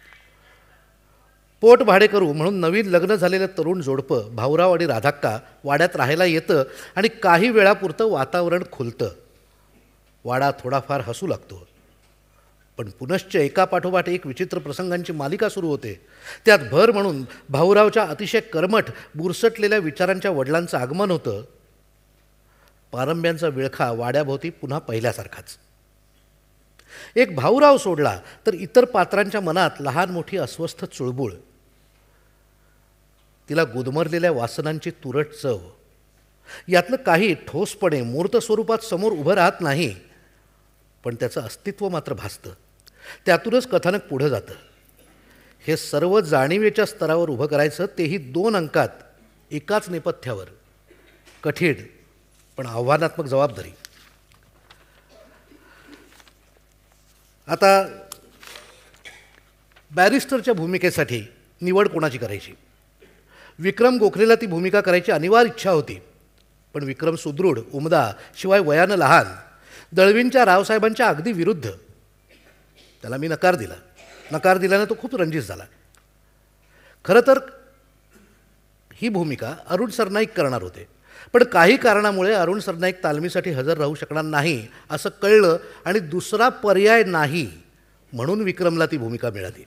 पोट भाडे करू म्हणून नवीन लग्न झालेलं तरुण जोडपं भाऊराव आणि राधाक्का वाड्यात राहायला येतं आणि काही वेळापुरतं वातावरण खुलतं. वाडा थोडाफार हसू लागतो. पण पुनश्च एकापाठोपाठ एक विचित्र प्रसंगांची मालिका सुरू होते. त्यात भर म्हणून भाऊरावच्या अतिशय कर्मठ बुरसटलेल्या विचारांच्या वडिलांचं आगमन होतं. पारंब्यांचा विळखा वाड्याभोवती पुन्हा पहिल्यासारखाच. एक भाऊराव सोडला तर इतर पात्रांच्या मनात लहान मोठी अस्वस्थ चुळबुळ. तिला गुदमरलेल्या वासनांची तुरट चव. यातलं काही ठोसपणे मूर्त स्वरूपात समोर उभं राहत नाही, पण त्याचं अस्तित्व मात्र भासतं. त्यातूनच कथानक पुढं जातं. हे सर्व जाणीवेच्या स्तरावर उभं करायचं, तेही दोन अंकात, एकाच नेपथ्यावर. कठीण पण आव्हानात्मक जबाबदारी. आता बॅरिस्टरच्या भूमिकेसाठी निवड कोणाची करायची? विक्रम गोखलेला ती भूमिका करायची अनिवार्य इच्छा होती. पण विक्रम सुदृढ, उमदा, शिवाय वयानं लहान, दळवींच्या रावसाहेबांच्या अगदी विरुद्ध. त्याला मी नकार दिला. नकार दिल्यानं तो खूप रंजित झाला. खरं तर ही भूमिका अरुण सरनाईक करणार होते, पण काही कारणामुळे अरुण सरनाईक तालमीसाठी हजर राहू शकणार नाही असं कळलं आणि दुसरा पर्याय नाही म्हणून विक्रमला ती भूमिका मिळाली.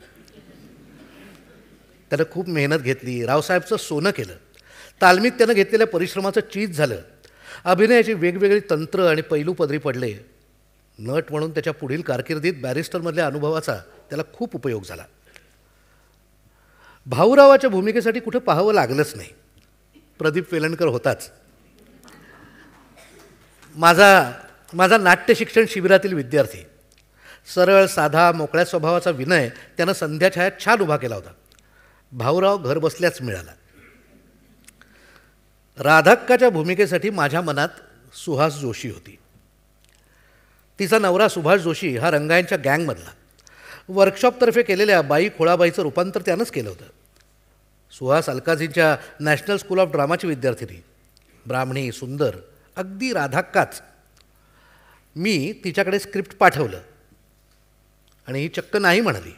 त्यानं खूप मेहनत घेतली, रावसाहेबचं सोनं केलं. तालमीत त्यानं घेतलेल्या परिश्रमाचं चीज झालं. अभिनयाची वेगवेगळी तंत्र आणि पैलू पदरी पडले. नट म्हणून त्याच्या पुढील कारकिर्दीत बॅरिस्टरमधल्या अनुभवाचा त्याला खूप उपयोग झाला. भाऊरावाच्या भूमिकेसाठी कुठं पाहावं लागलंच नाही. प्रदीप वेलणकर होताच. माझा माझा नाट्य शिक्षण शिबिरातील विद्यार्थी. सरळ साधा मोकळ्या स्वभावाचा विनय त्यानं संध्याछायात छान उभा केला होता. भाऊराव घर बसल्याच मिळाला. राधाक्काच्या भूमिकेसाठी माझ्या मनात सुहास जोशी होती. तिचा नवरा सुभाष जोशी हा रंगायनच्या गँगमधला. वर्कशॉपतर्फे केलेल्या बाई खोळाबाईचं रूपांतर त्यानंच केलं होतं. सुहास अलकाजींच्या नॅशनल स्कूल ऑफ ड्रामाची विद्यार्थिनी. ब्राह्मणी, सुंदर, अगदी राधाक्काच. मी तिच्याकडे स्क्रिप्ट पाठवलं आणि ही चक्क नाही म्हणाली.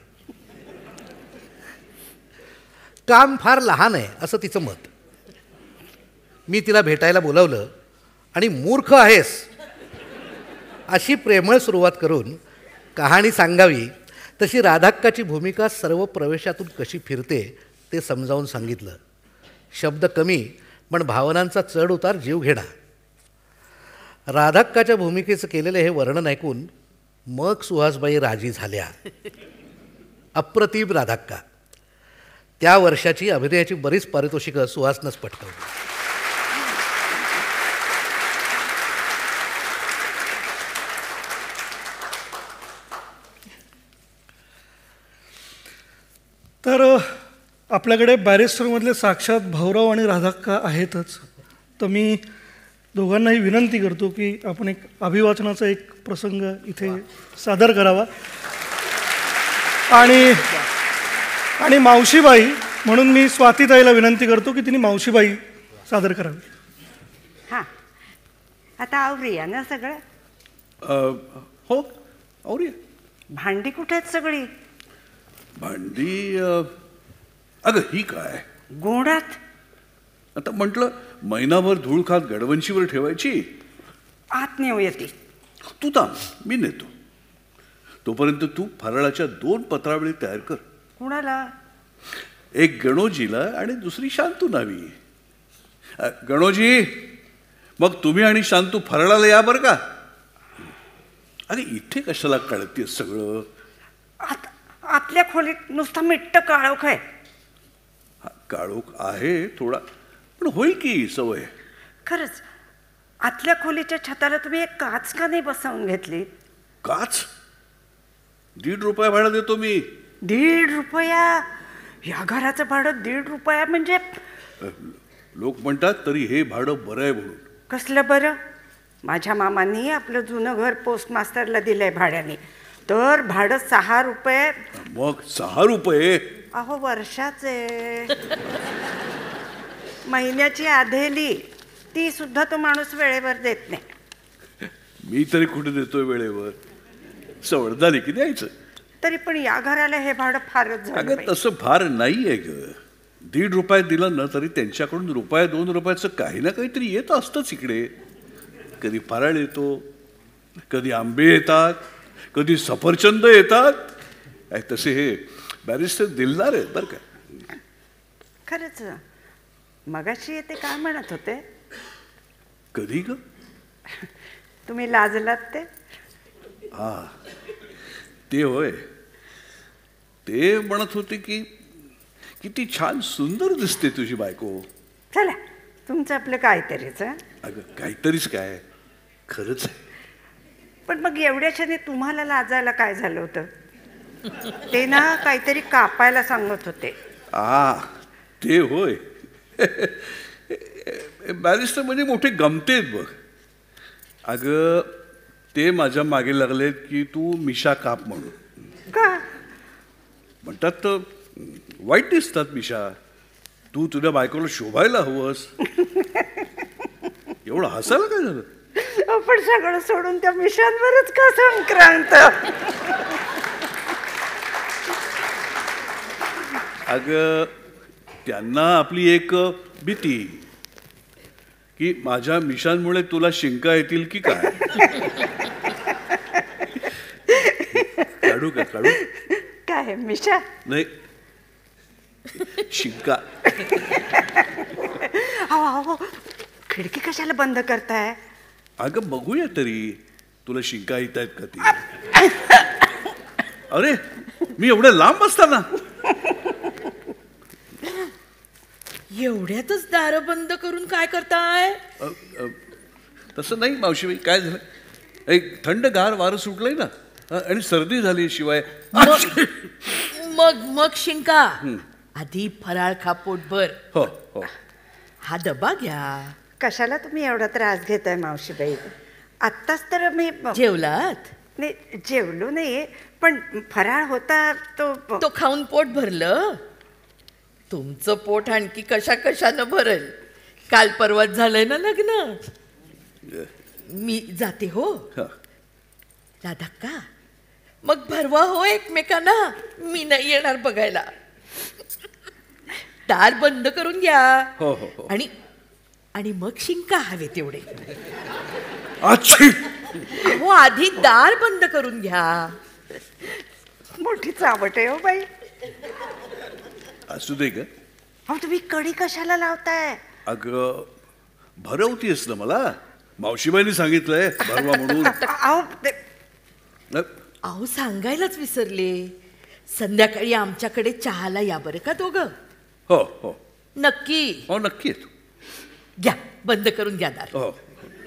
काम फार लहान आहे असं तिचं मत. मी तिला भेटायला बोलावलं आणि मूर्ख आहेस अशी प्रेमळ सुरुवात करून कहाणी सांगावी तशी राधाक्काची भूमिका सर्व प्रवेशातून कशी फिरते ते समजावून सांगितलं. शब्द कमी पण भावनांचा चढ उतार जीव घेणा. राधाक्काच्या भूमिकेचं केलेलं हे वर्णन ऐकून मग सुहासबाई राजी झाल्या. अप्रतिम राधाक्का. त्या वर्षाची अभिनयाची बरीच पारितोषिकं सुहासनंच पटकावली. तर आपल्याकडे बॅरिस्टरमधले साक्षात भाऊराव आणि राधाक्का आहेतच. तर मी दोघांनाही विनंती करतो की आपण एक अभिवाचनाचा एक प्रसंग इथे सादर करावा. आणि आणि मावशीबाई म्हणून मी स्वातीताईला विनंती करतो की तिने मावशीबाई सादर करावी. हां, आता आवरूया ना सगळं? हो आवरूया. भांडी कुठे आहेत सगळी? भांडी अगं ही काय गोडात. आता म्हटलं महिनाभर धूळ खात गडवंशीवर ठेवायची. आत नेऊ येते. तू थांब, मी नेतो. तोपर्यंत तू फराळाच्या दोन पत्रावळी तयार कर. कुणाला? एक गणोजीला आणि दुसरी शांतू नावी. गणोजी, मग तुम्ही आणि शांतू फराळाला या बरं का. अरे इथे कशाला कळते सगळं? आत आतल्या खोलीत नुसता मिट्ट काळोख आहे. काळोख आहे थोडा, पण होईल की सवय. खरंच आतल्या खोलीच्या छताला तुम्ही एक काच का नाही बसवून घेतली? काच? दीड रुपया भाडं देतो मी. दीड रुपया? या घराचं भाडं दीड रुपया म्हणजे? लोक म्हणतात तरी हे भाडं बरं आहे म्हणून. कसलं बरं? माझ्या मामांनी आपलं जुनं घर पोस्ट मास्टरला दिलंय भाड्याने, तर भाडं सहा रुपये. मग सहा रुपये? अहो वर्षाचे. महिन्याची आधेली ती सुद्धा तो माणूस वेळेवर देत नाही. मी तरी कुठे देतोय वेळेवर? सवड झाली की द्यायचं. तरी पण या घराला हे भाडं फारच झालं. अगं तसं फार नाही आहे ग. दीड रुपयात दिलं ना तरी त्यांच्याकडून रुपया दोन रुपयाचं काही ना काहीतरी येत असतंच इकडे. कधी फराळ येतो, कधी आंबे येतात, कधी सफरचंद येतात. तसे हे बॅरिस्टर दिलदार आहेत बरं का. खरंच मगाशी ते काय म्हणत होते? कधी ग? तुम्ही लाजलात ते? हा ते होय. ते म्हणत होते की किती छान सुंदर दिसते तुझी बायको. चला तुमचं आपलं काहीतरीच. अगं काहीतरीच काय, खरंच आहे. पण मग एवढ्याशाने तुम्हाला लाजायला काय झालं होतं? ते ना काहीतरी कापायला सांगत होते. आ ते होय. बॅरिस्टर म्हणजे मोठे गमतेत बघ. अगं ते माझ्या मागे लागलेत की तू मिशा काप म्हणून. का? म्हणतात तर वाईट दिसतात मिशा. तू तुझ्या बायकोला शोभायला हवंस. एवढं हसायला काय झालं? आपण सगळं सोडून त्या मिशांवरच का संक्रांत? अगं त्यांना आपली एक भीती की माझ्या मिशांमुळे तुला शिंका येतील की काय. काढू का काढू? काय मिशा? नाही शिंका. अहो अहो खिडकी कशाला बंद करताय? अगं बघूया तरी तुला शिंका येत आहेत का ती. अरे मी एवढ्या लांब असताना. एवढ्यातच दारं बंद करून काय करताय? तसं नाही मावशीबाई, काय झालं, एक थंड गार वारं सुटलंय ना आणि सर्दी झाली. शिवाय मग मग शिंका. आधी फराळ खा पोटभर. हो हो. हा डबा घ्या. कशाला तुम्ही एवढा त्रास घेताय मावशीबाई? आत्ताच तर मी. जेवलात? नाही जेवलो नाही, पण फराळ होता तो. तो खाऊन पोट भरलं? तुमचं पोट आणखी कशा कशानं भरल? काल परवाच झालंय ना लग्न. मी जाते हो. राधा का मग भरवा हो एकमेकांना. मी नाही येणार बघायला. दार बंद करून घ्या. हो हो हो. आणि आणि मग शिंका हवे तेवढे. हो आधी दार बंद करून घ्या. मोठी चावट आहे हो बाई. असू दे ग. अहो तुम्ही कडी कशाला लावताय? अगं भरवतीयस ना मला. मावशीबाईंनी सांगितलंय भरवा म्हणून. अहो सांगायलाच विसरले. संध्याकाळी आमच्याकडे चहाला या बरं का दोघं. हो हो नक्की. हो नक्की येतो. घ्या बंद करून घ्या दार. हो.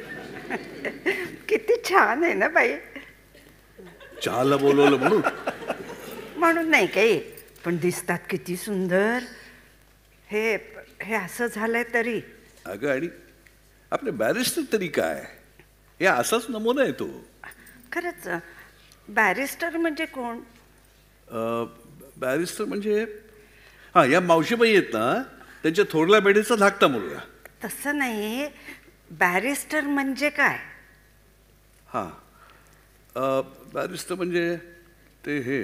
किती छान आहे ना बाई. चहाला बोलवलं म्हणून? म्हणून नाही काही, पण दिसतात किती सुंदर. हे हे असं झालंय तरी. अगं आणि आपले बॅरिस्टर तरी काय, हे असाच नमुना आहे तो. खरंच बॅरिस्टर म्हणजे कोण? बॅरिस्टर म्हणजे हा या मावशीबाई आहेत ना, त्यांच्या थोरल्या बेडीचा धाकटा मुलगा. तसं नाही, बॅरिस्टर म्हणजे काय? हां, बॅरिस्टर म्हणजे ते हे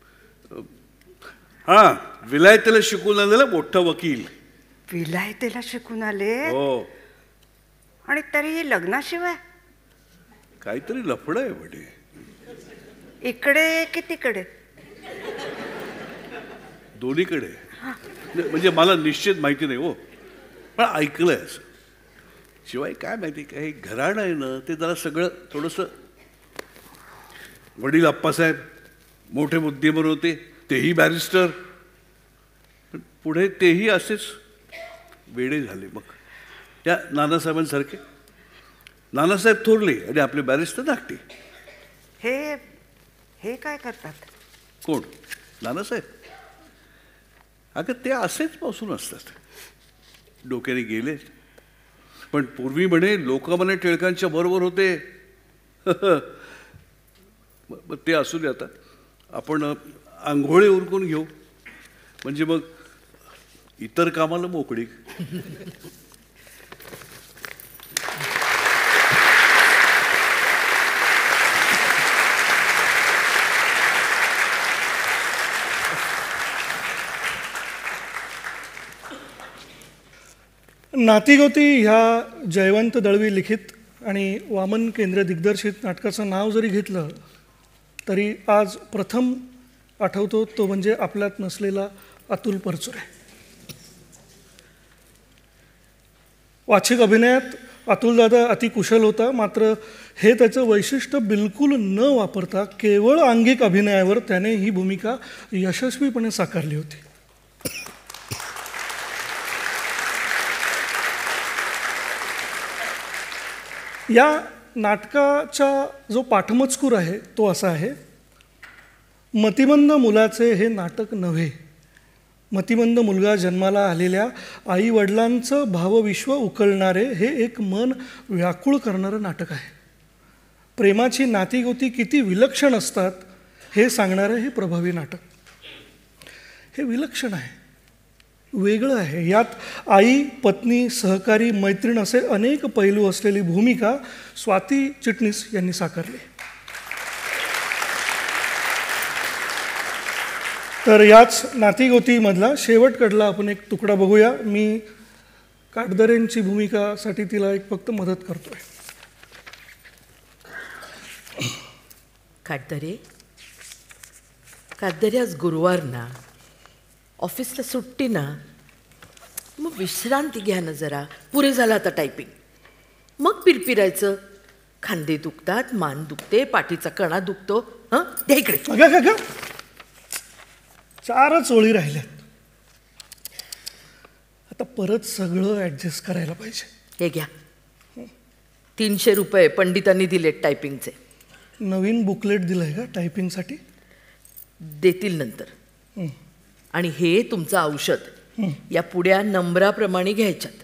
हां विलायतेला शिकून आलेला मोठा वकील. विलायतेला शिकून आले? हो. आणि तरीही लग्नाशिवाय? काहीतरी लफडं आहे म्हणजे. इकडे की तिकडे? दोन्हीकडे. म्हणजे मला निश्चित माहिती नाही हो, पण ऐकलंय असं. शिवाय काय माहिती काय घराणं आहे ना ते जरा सगळं थोडंसं. वडील अप्पासाहेब मोठे बुद्धिमान होते, तेही बॅरिस्टर. पण पुढे तेही असेच वेडे झाले. मग त्या नानासाहेबांसारखे. नानासाहेब थोरले आणि आपले बॅरिस्टर धाकटे. हे हे काय करतात? कोण? नानासाहेब? अगं ते असेच पासून असतात, डोक्याने गेले. पण पूर्वी म्हणे लोकमान्य टिळकांच्या बरोबर होते. मग ते असू दे. आता आपण आंघोळे उरकून घेऊ, म्हणजे मग इतर कामाला मोकळी. नातीगोती ह्या जयवंत दळवी लिखित आणि वामन केंद्र दिग्दर्शित नाटकाचं नाव जरी घेतलं तरी आज प्रथम आठवतो तो म्हणजे आपल्यात नसलेला अतुल परचुरे. वाचिक अभिनयात अतुलदादा अतिकुशल होता, मात्र हे त्याचं वैशिष्ट्य बिलकुल न वापरता केवळ आंगिक अभिनयावर त्याने ही भूमिका यशस्वीपणे साकारली होती. या नाटकाचा जो पाठमजकूर आहे तो असा आहे: मतिमंद मुलाचे हे नाटक नव्हे. मतिमंद मुलगा जन्माला आलेल्या आईवडिलांचं भावविश्व उकळणारे हे एक मन व्याकुळ करणारं नाटक आहे. प्रेमाची नातीगोती किती विलक्षण असतात हे सांगणारं हे प्रभावी नाटक. हे विलक्षण आहे, वेगळं आहे. यात आई, पत्नी, सहकारी, मैत्रीण असे अनेक पैलू असलेली भूमिका स्वाती चिटणीस यांनी साकारली. तर याच नातीगोतीमधला शेवटकडला आपण एक तुकडा बघूया. मी काटदरेंची भूमिकासाठी तिला एक फक्त मदत करतोय. काटदरे, काटदरे आज गुरुवार ना, ऑफिसला सुट्टी ना, मग विश्रांती घ्या ना जरा. पुरे झालं आता टायपिंग, मग पिरपिरायचं. खांदे दुखतात, मान दुखते, पाठीचा कणा दुखतो. हां द्या इकडे. अगं अगं चारच ओळी राहिल्यात, आता परत सगळं ॲडजस्ट करायला पाहिजे. हे घ्या, तीनशे रुपये पंडितांनी दिलेत टायपिंगचे. नवीन बुकलेट दिलंय का टायपिंगसाठी? देतील नंतर. आणि हे तुमचं औषध या पुड्या नंबराप्रमाणे घ्यायच्यात.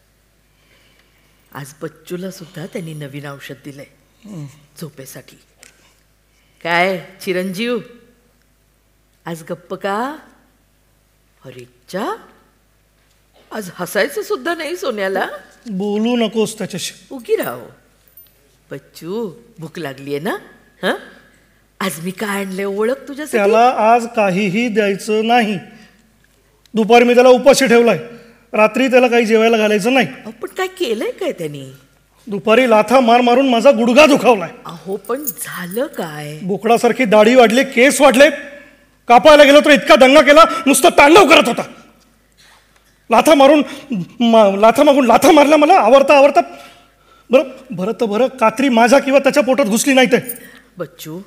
आज बच्चूला सुद्धा त्यांनी नवीन औषध दिलंय झोपेसाठी. काय चिरंजीव, आज गप्प का? अरेच्या, आज हसायचं सुद्धा नाही सोन्याला. बोलू नकोस त्याच्याशी. उगी राहो. बच्चू, भूक लागलीये ना? हं, आज मी काय आणले ओळख तुझ्यासाठी? त्याला आज काहीही द्यायचं नाही. दुपारी मी त्याला उपाशी ठेवलाय. रात्री त्याला काही जेवायला घालायचं नाही. पण काय केलंय काय त्यांनी? दुपारी लाथा मार मारून माझा गुडघा दुखावलाय. अहो पण झालं काय? बोकडासारखी दाढी वाढली, केस वाढले. कापायला गेलो तर इतका दंगा केला, नुसतं तांडव करत होता. लाथा मारून लाथा मागून लाथा मारल्या मला आवरता आवरता. बरं बरं तर बरं, कात्री माझ्या किंवा त्याच्या पोटात घुसली नाही ते. बच्चू,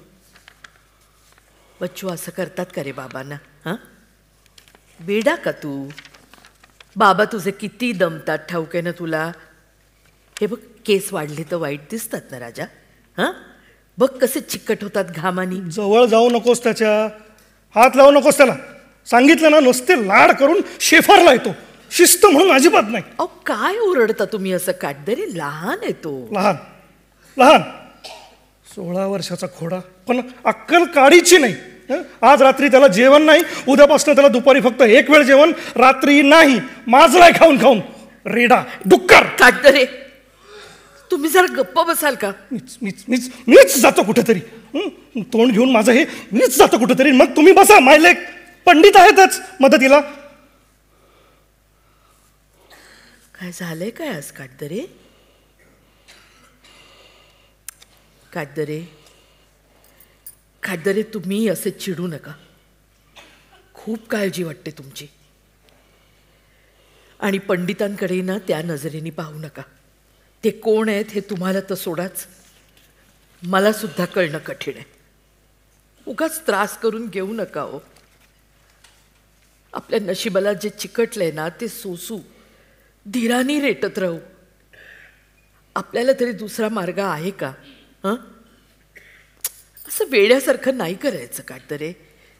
बच्चू असं करतात का रे बाबांना? हां, बेडा का तू? बाबा तुझे किती दमतात ठाऊक आहे ना तुला. हे बघ, केस वाढले तर वाईट दिसतात ना राजा. हां, बघ कसे चिकट होतात घामानी. जवळ जाऊ नकोस त्याच्या, हात लावू नकोस त्याला. सांगितलं ना, नुसते लाड करून शेफारला येतो. शिस्त म्हणून अजिबात नाही. अहो काय ओरडता तुम्ही असं? काटदरे लहान आहे तो. लहान लहान सोळा वर्षाचा खोडा, पण अक्कल काढीची नाही. आज रात्री त्याला जेवण नाही, उद्यापासून त्याला दुपारी फक्त एक वेळ जेवण, रात्री नाही. माजलाय खाऊन खाऊन. रेडा डुक्कर. काटदरे, तुम्ही जरा गप्प बसाल का? मीच मीच मीच मीच जातो कुठेतरी, तोंड घेऊन माझं हे, मीच जातो कुठेतरी. मग तुम्ही बसा, मायलेक पंडित आहेतच मदतीला. काय झालंय काय आज काटदरे? काटदरे काटदरे तुम्ही असे चिडू नका. खूप काळजी वाटते तुमची. आणि पंडितांकडे ना त्या नजरेने पाहू नका. ते कोण आहेत हे तुम्हाला तर सोडाच, मला सुद्धा कळणं कठीण आहे. उगाच त्रास करून घेऊ नका हो. आपल्या नशिबाला जे चिकटलंय ना ते सोसू, धीराने रेटत राहू. आपल्याला तरी दुसरा मार्ग आहे का? हं, असं वेड्यासारखं नाही करायचं काटदरे.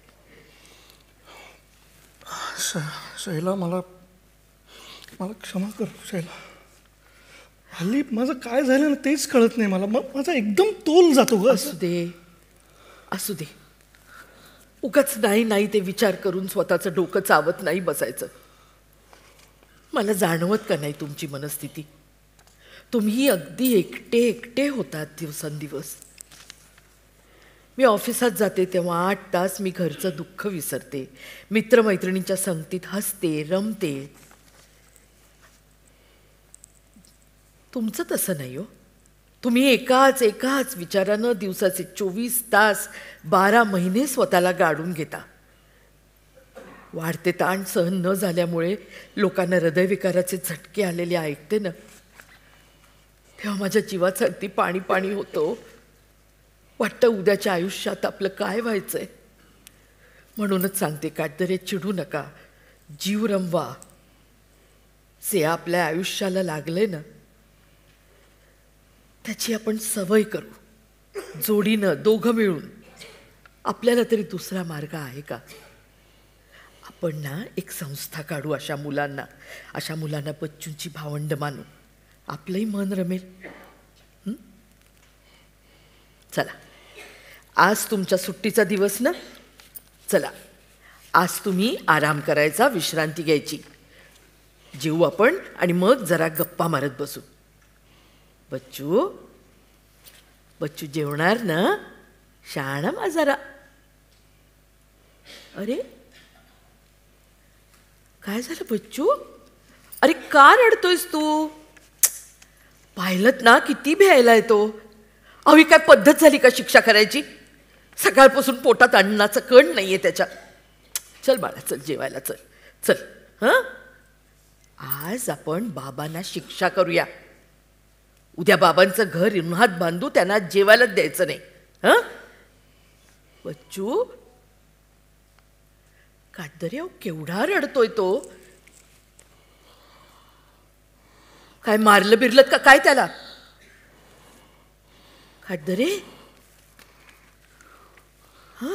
शैला, मला मला क्षमा कर शैला. हल्ली माझं काय झालं ना तेच कळत नाही मला. माझा एकदम तोल जातो ग. असू दे असू दे, उगाच नाही नाही ते विचार करून स्वतःचं डोकं चावत नाही बसायचं. मला जाणवत का नाही तुमची मनस्थिती? तुम्ही अगदी एकटे एकटे होतात दिवसेंदिवस. मी ऑफिसात जाते तेव्हा आठ तास मी घरचं दुःख विसरते, मित्रमैत्रिणींच्या संगतीत हसते रमते. तुमचं तसं नाही हो. तुम्ही एकाच एकाच विचारानं दिवसाचे चोवीस तास बारा महिने स्वतःला गाडून घेता. वाढते ताण सहन न झाल्यामुळे लोकांना हृदयविकाराचे झटके आलेले ऐकते ना, तेव्हा माझ्या जीवाचं अगदी पाणी पाणी होतं. वाटतं उद्याच्या आयुष्यात आपलं काय व्हायचंय. म्हणूनच सांगते काटदरे, चिडू नका, जीव रमवा. जे आपल्या आयुष्याला लागले ना त्याची आपण सवय करू, जोडीनं दोघं मिळून. आपल्याला तरी दुसरा मार्ग आहे का? आपण ना एक संस्था काढू अशा मुलांना, अशा मुलांना बच्चूंची भावंड मानू. आपलंही मन रमेल. चला, आज तुमच्या सुट्टीचा दिवस ना, चला आज तुम्ही आराम करायचा, विश्रांती घ्यायची. जेवू आपण आणि मग जरा गप्पा मारत बसू. बच्चू बच्चू जेवणार ना? शहाणा माझा रा. अरे काय झालं बच्चू? अरे का रडतोयस तू? पाहिलत ना किती भ्यायलाय तो. अहो काय पद्धत झाली का शिक्षा करायची? सकाळपासून पोटात अन्नाचं कण नाहीये त्याच्या. चल बाळा, चल जेवायला, चल चल. हं, आज आपण बाबांना शिक्षा करूया. उद्या बाबांचं घर उन्हात बांधू, त्यांना जेवायलाच द्यायचं नाही. हं बच्चू? काटदरे केवढा रडतोय तो. काय मारलं बिरलं का काय त्याला? काटदरे हा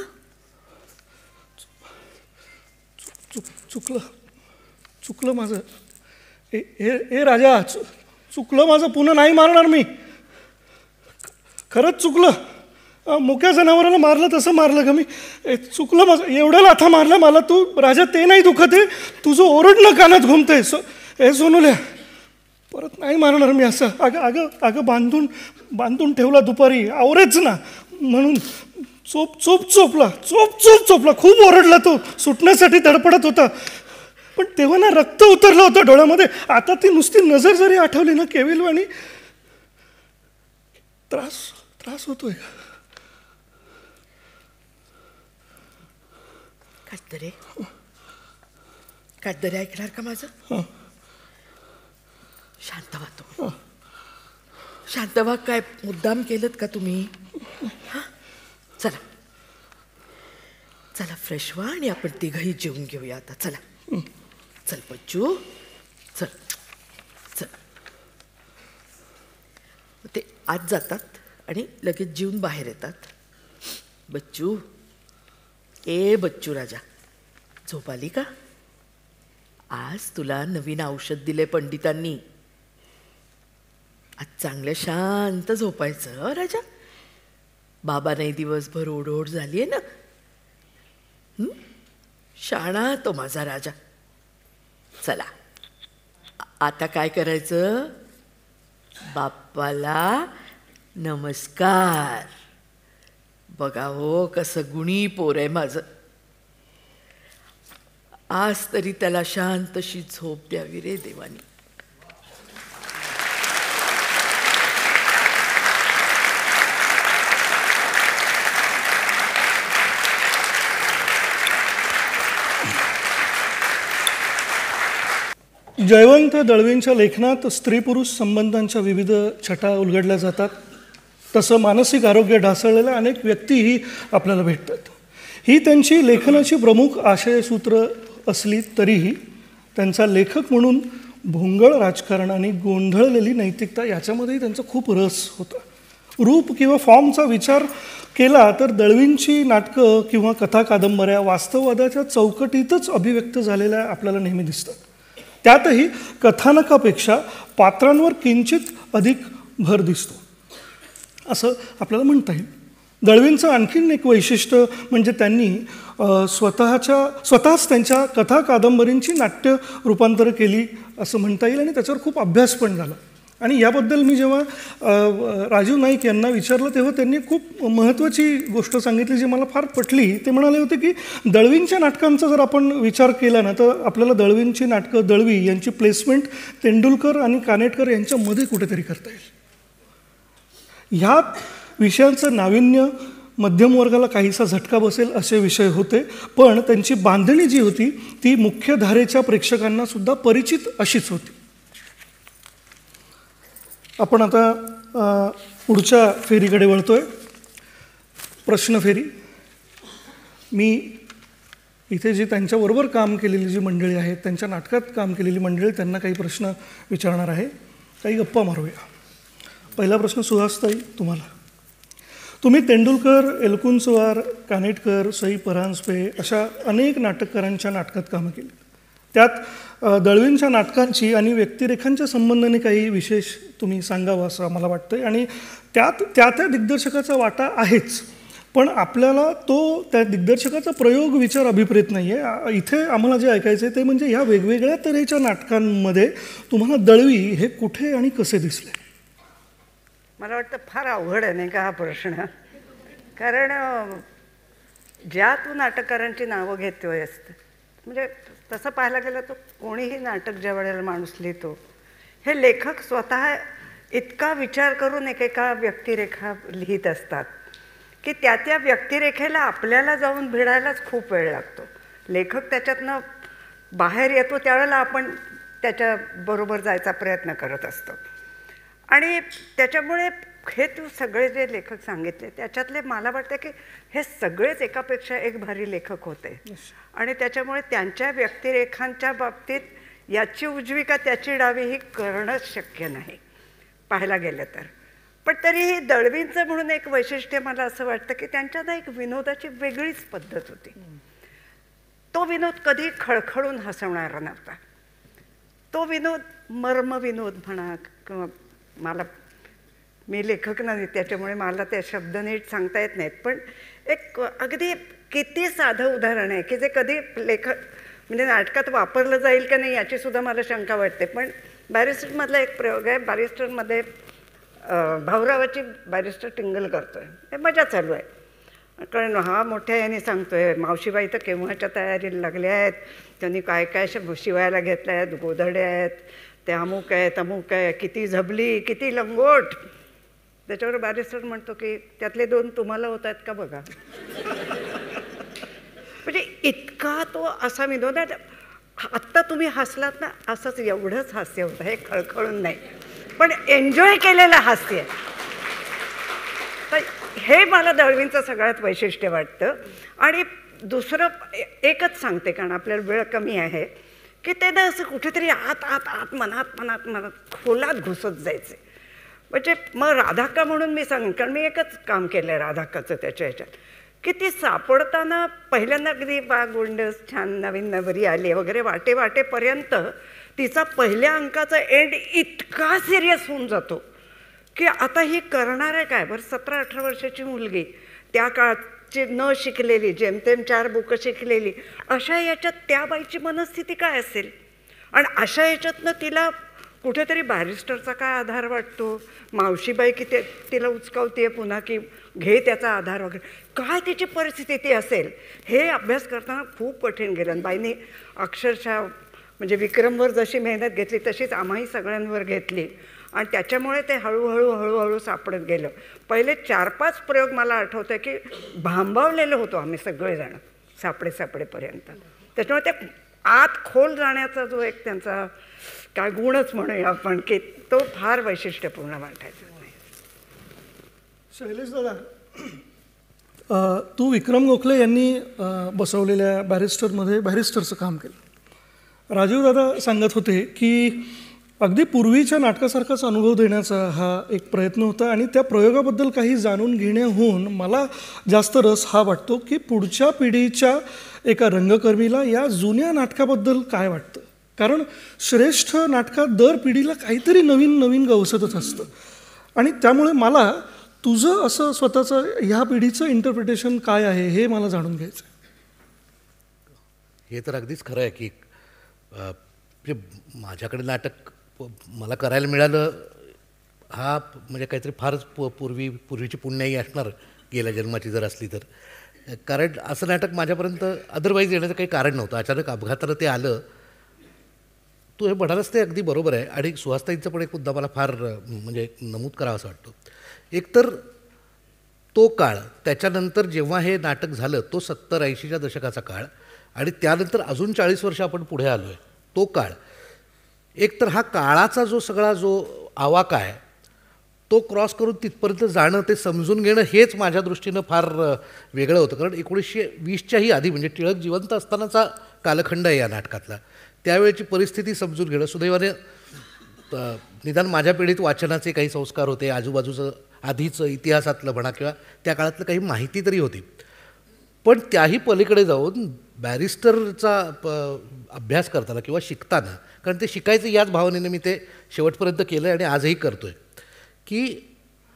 चुक चुकलं चुकलं माझं. ए ए राजा, चुकलं माझं. पुन्हा नाही मारणार मी. खरंच चुकलं. मुक्या जनावराला मारलं तसं मारलं का मी? चुकलं माझं. एवढ्या लाथा मारल्या मला तू राजा, ते नाही दुखत आहे? तुझं ओरडणं कानात घुमतंय. सो हे सोनूल्या, परत नाही मारणार मी असं. अगं अगं अगं बांधून बांधून ठेवला दुपारी, आवरेच ना म्हणून. चोप चोप चोपला चोप चोप चोपला. खूप ओरडला तो, सुटण्यासाठी धडपडत होता. पण तेव्हा ना रक्त उतरलं होतं डोळ्यामध्ये. आता ती नुसती नजर जरी आठवली ना केविलवाणी, त्रास त्रास होतोय. काटदरे काटदरे ऐकणार का माझं? शांत व्हा तुम्ही. शांत व्हा. काय मुद्दाम केलं का तुम्ही? चला चला, फ्रेश व्हा आणि आपण तिघही जेवून घेऊया आता. चला चल बच्चू, चल चल. ते आत जातात आणि लगेच जेवून बाहेर येतात. बच्चू, ए बच्चू राजा, झोप आली का? आज तुला नवीन औषध दिले पंडितांनी. आज चांगलं शांत झोपायचं राजा. बाबा नाही दिवसभर ओढोड झाली आहे ना. शाणा तो माझा राजा. चला आता काय करायचं? बाप्पाला नमस्कार. बघा हो कसं गुणी पोर आहे माझं. आज तरी त्याला शांतशी झोप द्यावी रे देवानी. जयवंत दळवींच्या लेखनात स्त्री पुरुष संबंधांच्या विविध छटा उलगडल्या जातात. तसं मानसिक आरोग्य ढासळलेल्या अनेक व्यक्तीही आपल्याला भेटतात. ही त्यांची लेखनाची प्रमुख आशयसूत्र असली तरीही त्यांचा लेखक म्हणून भोंगळ राजकारण आणि गोंधळलेली नैतिकता याच्यामध्येही त्यांचा खूप रस होता. रूप किंवा फॉर्मचा विचार केला तर दळवींची नाटकं किंवा कथा कादंबऱ्या वास्तववादाच्या चौकटीतच अभिव्यक्त झालेल्या आपल्याला नेहमी दिसतात. त्यातही कथानकापेक्षा पात्रांवर किंचित अधिक भर दिसतो असं आपल्याला म्हणता येईल. दळवींचं आणखीन एक वैशिष्ट्य म्हणजे त्यांनी स्वतःच्या स्वतःच त्यांच्या कथा कादंबरींची नाट्य रूपांतरं केली असं म्हणता येईल आणि त्याच्यावर खूप अभ्यास पण झाला. आणि याबद्दल मी जेव्हा राजीव नाईक यांना विचारलं तेव्हा त्यांनी खूप महत्त्वाची गोष्ट सांगितली जी मला फार पटली. ते म्हणाले होते की दळवींच्या नाटकांचा जर आपण विचार केला ना तर आपल्याला दळवींची नाटकं दळवी यांची प्लेसमेंट तेंडुलकर आणि कानेटकर यांच्यामध्ये कुठेतरी करता येईल. ह्यात विषयांचं नाविन्य मध्यमवर्गाला काहीसा झटका बसेल असे विषय होते, पण त्यांची बांधणी जी होती ती मुख्यधारेच्या प्रेक्षकांना सुद्धा परिचित अशीच होती. आपण आता पुढच्या फेरीकडे वळतोय. प्रश्न फेरी. मी इथे जी त्यांच्याबरोबर काम केलेली जी मंडळी आहेत, त्यांच्या नाटकात काम केलेली मंडळी, त्यांना काही प्रश्न विचारणार आहे. काही गप्पा मारूया. पहिला प्रश्न सुहासताई तुम्हाला. तुम्ही तेंडुलकर, एलकुंचवार, कानेटकर, सई परांजपे अशा अनेक नाटककारांच्या नाटकात कामं केली. त्यात दळवींच्या नाटकांची आणि व्यक्तिरेखांच्या संबंधाने काही विशेष तुम्ही सांगावं असं मला वाटतं. आणि त्यात त्या त्या दिग्दर्शकाचा वाटा आहेच, पण आपल्याला तो त्या दिग्दर्शकाचा प्रयोग विचार अभिप्रेत नाही आहे. इथे आम्हाला जे ऐकायचं आहे ते म्हणजे ह्या वेगवेगळ्या तऱ्हेच्या नाटकांमध्ये तुम्हाला दळवी हे कुठे आणि कसे दिसले? मला वाटतं फार अवघड आहे नाही का हा प्रश्न. कारण ज्या तू नाटककारांची नावं घेतोय असतं म्हणजे तसं पाहायला गेलं तर कोणीही नाटक ज्या वेळेला माणूस लिहितो हे लेखक स्वतः इतका विचार करून एकेका व्यक्तिरेखा लिहित असतात की त्या त्या व्यक्तिरेखेला आपल्याला जाऊन भिडायलाच खूप वेळ लागतो. लेखक त्याच्यातनं बाहेर येतो त्यावेळेला आपण त्याच्याबरोबर जायचा प्रयत्न करत असतो. आणि त्याच्यामुळे हे तू सगळे जे लेखक सांगितले त्याच्यातले मला वाटतं की हे सगळेच एकापेक्षा एक भारी लेखक होते. आणि त्याच्यामुळे त्यांच्या व्यक्तिरेखांच्या बाबतीत याची उजवी का त्याची डावी ही करणंच शक्य नाही पाहायला गेलं तर. पण तरीही दळवींचं म्हणून एक वैशिष्ट्य मला असं वाटतं की त्यांच्यात एक विनोदाची वेगळीच पद्धत होती. तो विनोद कधी खळखळून हसवणारा नव्हता. तो विनोद मर्म विनोद म्हणा किंवा मला मी लेखक नाही त्याच्यामुळे मला ते शब्द नीट सांगता येत नाहीत, पण एक अगदी किती साधं उदाहरण आहे की जे कधी लेखक म्हणजे नाटकात वापरलं जाईल का नाही याची सुद्धा मला शंका वाटते. पण बॅरिस्टरमधला एक प्रयोग आहे. बॅरिस्टरमध्ये भाऊरावाची बॅरिस्टर टिंगल करतोय, हे मजा चालू आहे. कारण हा मोठ्या याने सांगतोय मावशीबाई तर केव्हाच्या तयारीला लागल्या आहेत, त्यांनी काय काय शिवायला घेतल्या आहेत, गोधड्या आहेत, ते अमुक आहे तमुक आहे, किती झबली किती लंगोट. त्याच्यावर बॅरिस्टर म्हणतो की त्यातले दोन तुम्हाला होत आहेत का बघा. म्हणजे इतका तो असा विनोद आहे. आत्ता तुम्ही हसलात ना असंच एवढंच हास्य होतं, हे खळखळून नाही पण एन्जॉय केलेलं हास्य. तर हे मला दळवींचं सगळ्यात वैशिष्ट्य वाटतं. आणि दुसरं एकच सांगते कारण आपल्याला वेळ कमी आहे की ते ना असं कुठेतरी आत आत आत मनात मनात मनात खोलात घुसत जायचे. म्हणजे मग राधाक्का म्हणून मी सांगेन कारण मी एकच काम केलं आहे राधाक्काचं त्याच्या ह्याच्यात की ती सापडताना पहिल्यांदा अगदी बा गोंडस छान नवीन नवरी आली वगैरे वाटे वाटेपर्यंत तिचा पहिल्या अंकाचा एंड इतका सिरियस होऊन जातो की आता ही करणार आहे काय. बरं सतरा अठरा वर्षाची मुलगी त्या काळची न शिकलेली जेमतेम चार बुकं शिकलेली अशा याच्यात त्या बाईची मनस्थिती काय असेल. आणि अशा याच्यातनं तिला कुठेतरी बॅरिस्टरचा काय आधार वाटतो, मावशीबाई की ते तिला उचकावते पुन्हा की घे त्याचा आधार वगैरे, काय त्याची परिस्थिती असेल हे अभ्यास करताना खूप कठीण गेलं. बाईंनी अक्षरशः म्हणजे विक्रमवर जशी मेहनत घेतली तशीच आम्हाही सगळ्यांवर घेतली आणि त्याच्यामुळे ते हळूहळू हळूहळू सापडत गेलं. पहिले चार पाच प्रयोग मला आठवतं की भांबावलेलो होतो आम्ही सगळेजण सापडे सापडेपर्यंत. त्याच्यामुळे ते आत खोल जाण्याचा जो एक त्यांचा काय गुणच म्हणूया आपण की तो फार वैशिष्ट्यपूर्ण वाटायचा. शैलेश दादा, तू विक्रम गोखले यांनी बसवलेल्या बॅरिस्टरमध्ये बॅरिस्टरचं काम केलं. राजीव दादा सांगत होते की अगदी पूर्वीच्या नाटकासारखाच अनुभव देण्याचा हा एक प्रयत्न होता आणि त्या प्रयोगाबद्दल काही जाणून घेण्याहून मला जास्त रस हा वाटतो की पुढच्या पिढीच्या एका रंगकर्मीला या जुन्या नाटकाबद्दल काय वाटतं. कारण श्रेष्ठ नाटकात दर पिढीला काहीतरी नवीन नवीन गवसतच असतं आणि त्यामुळे मला तुझं असं स्वतःचं ह्या पिढीचं इंटरप्रिटेशन काय आहे हे मला जाणून घ्यायचं आहे. हे तर अगदीच खरं आहे की म्हणजे माझ्याकडे नाटक मला करायला मिळालं हा म्हणजे काहीतरी फारच पू पूर्वी पूर्वीची पुण्याई असणार गेल्या जन्माची जर असली तर. कारण असं नाटक माझ्यापर्यंत अदरवाईज येण्याचं काही कारण नव्हतं. अचानक अपघातानं ते आलं. तू हे म्हणालच ते अगदी बरोबर आहे. आणि सुहासताईंचं पण एक मुद्दा मला फार म्हणजे नमूद करावा असं वाटतो. एकतर तो काळ, त्याच्यानंतर जेव्हा हे नाटक झालं तो सत्तर ऐंशीच्या दशकाचा काळ आणि त्यानंतर अजून चाळीस वर्ष आपण पुढे आलो आहे तो काळ. एकतर हा काळाचा जो सगळा जो आवाका आहे तो क्रॉस करून तिथपर्यंत जाणं, ते समजून घेणं हेच माझ्या दृष्टीनं फार वेगळं होतं. कारण एकोणीसशे वीसच्याही आधी म्हणजे टिळक जिवंत असतानाचा कालखंड आहे या नाटकातला. त्यावेळेची परिस्थिती समजून घेणं, सुदैवाने निदान माझ्या पिढीत वाचनाचे काही संस्कार होते, आजूबाजूचं आधीचं इतिहासातलं म्हणा किंवा त्या काळातलं काही माहिती तरी होती. पण त्याही पलीकडे जाऊन बॅरिस्टरचा प अभ्यास करताना किंवा शिकताना, कारण ते शिकायचं याच भावनेने मी ते शेवटपर्यंत केलं आहे आणि आजही करतो आहे, की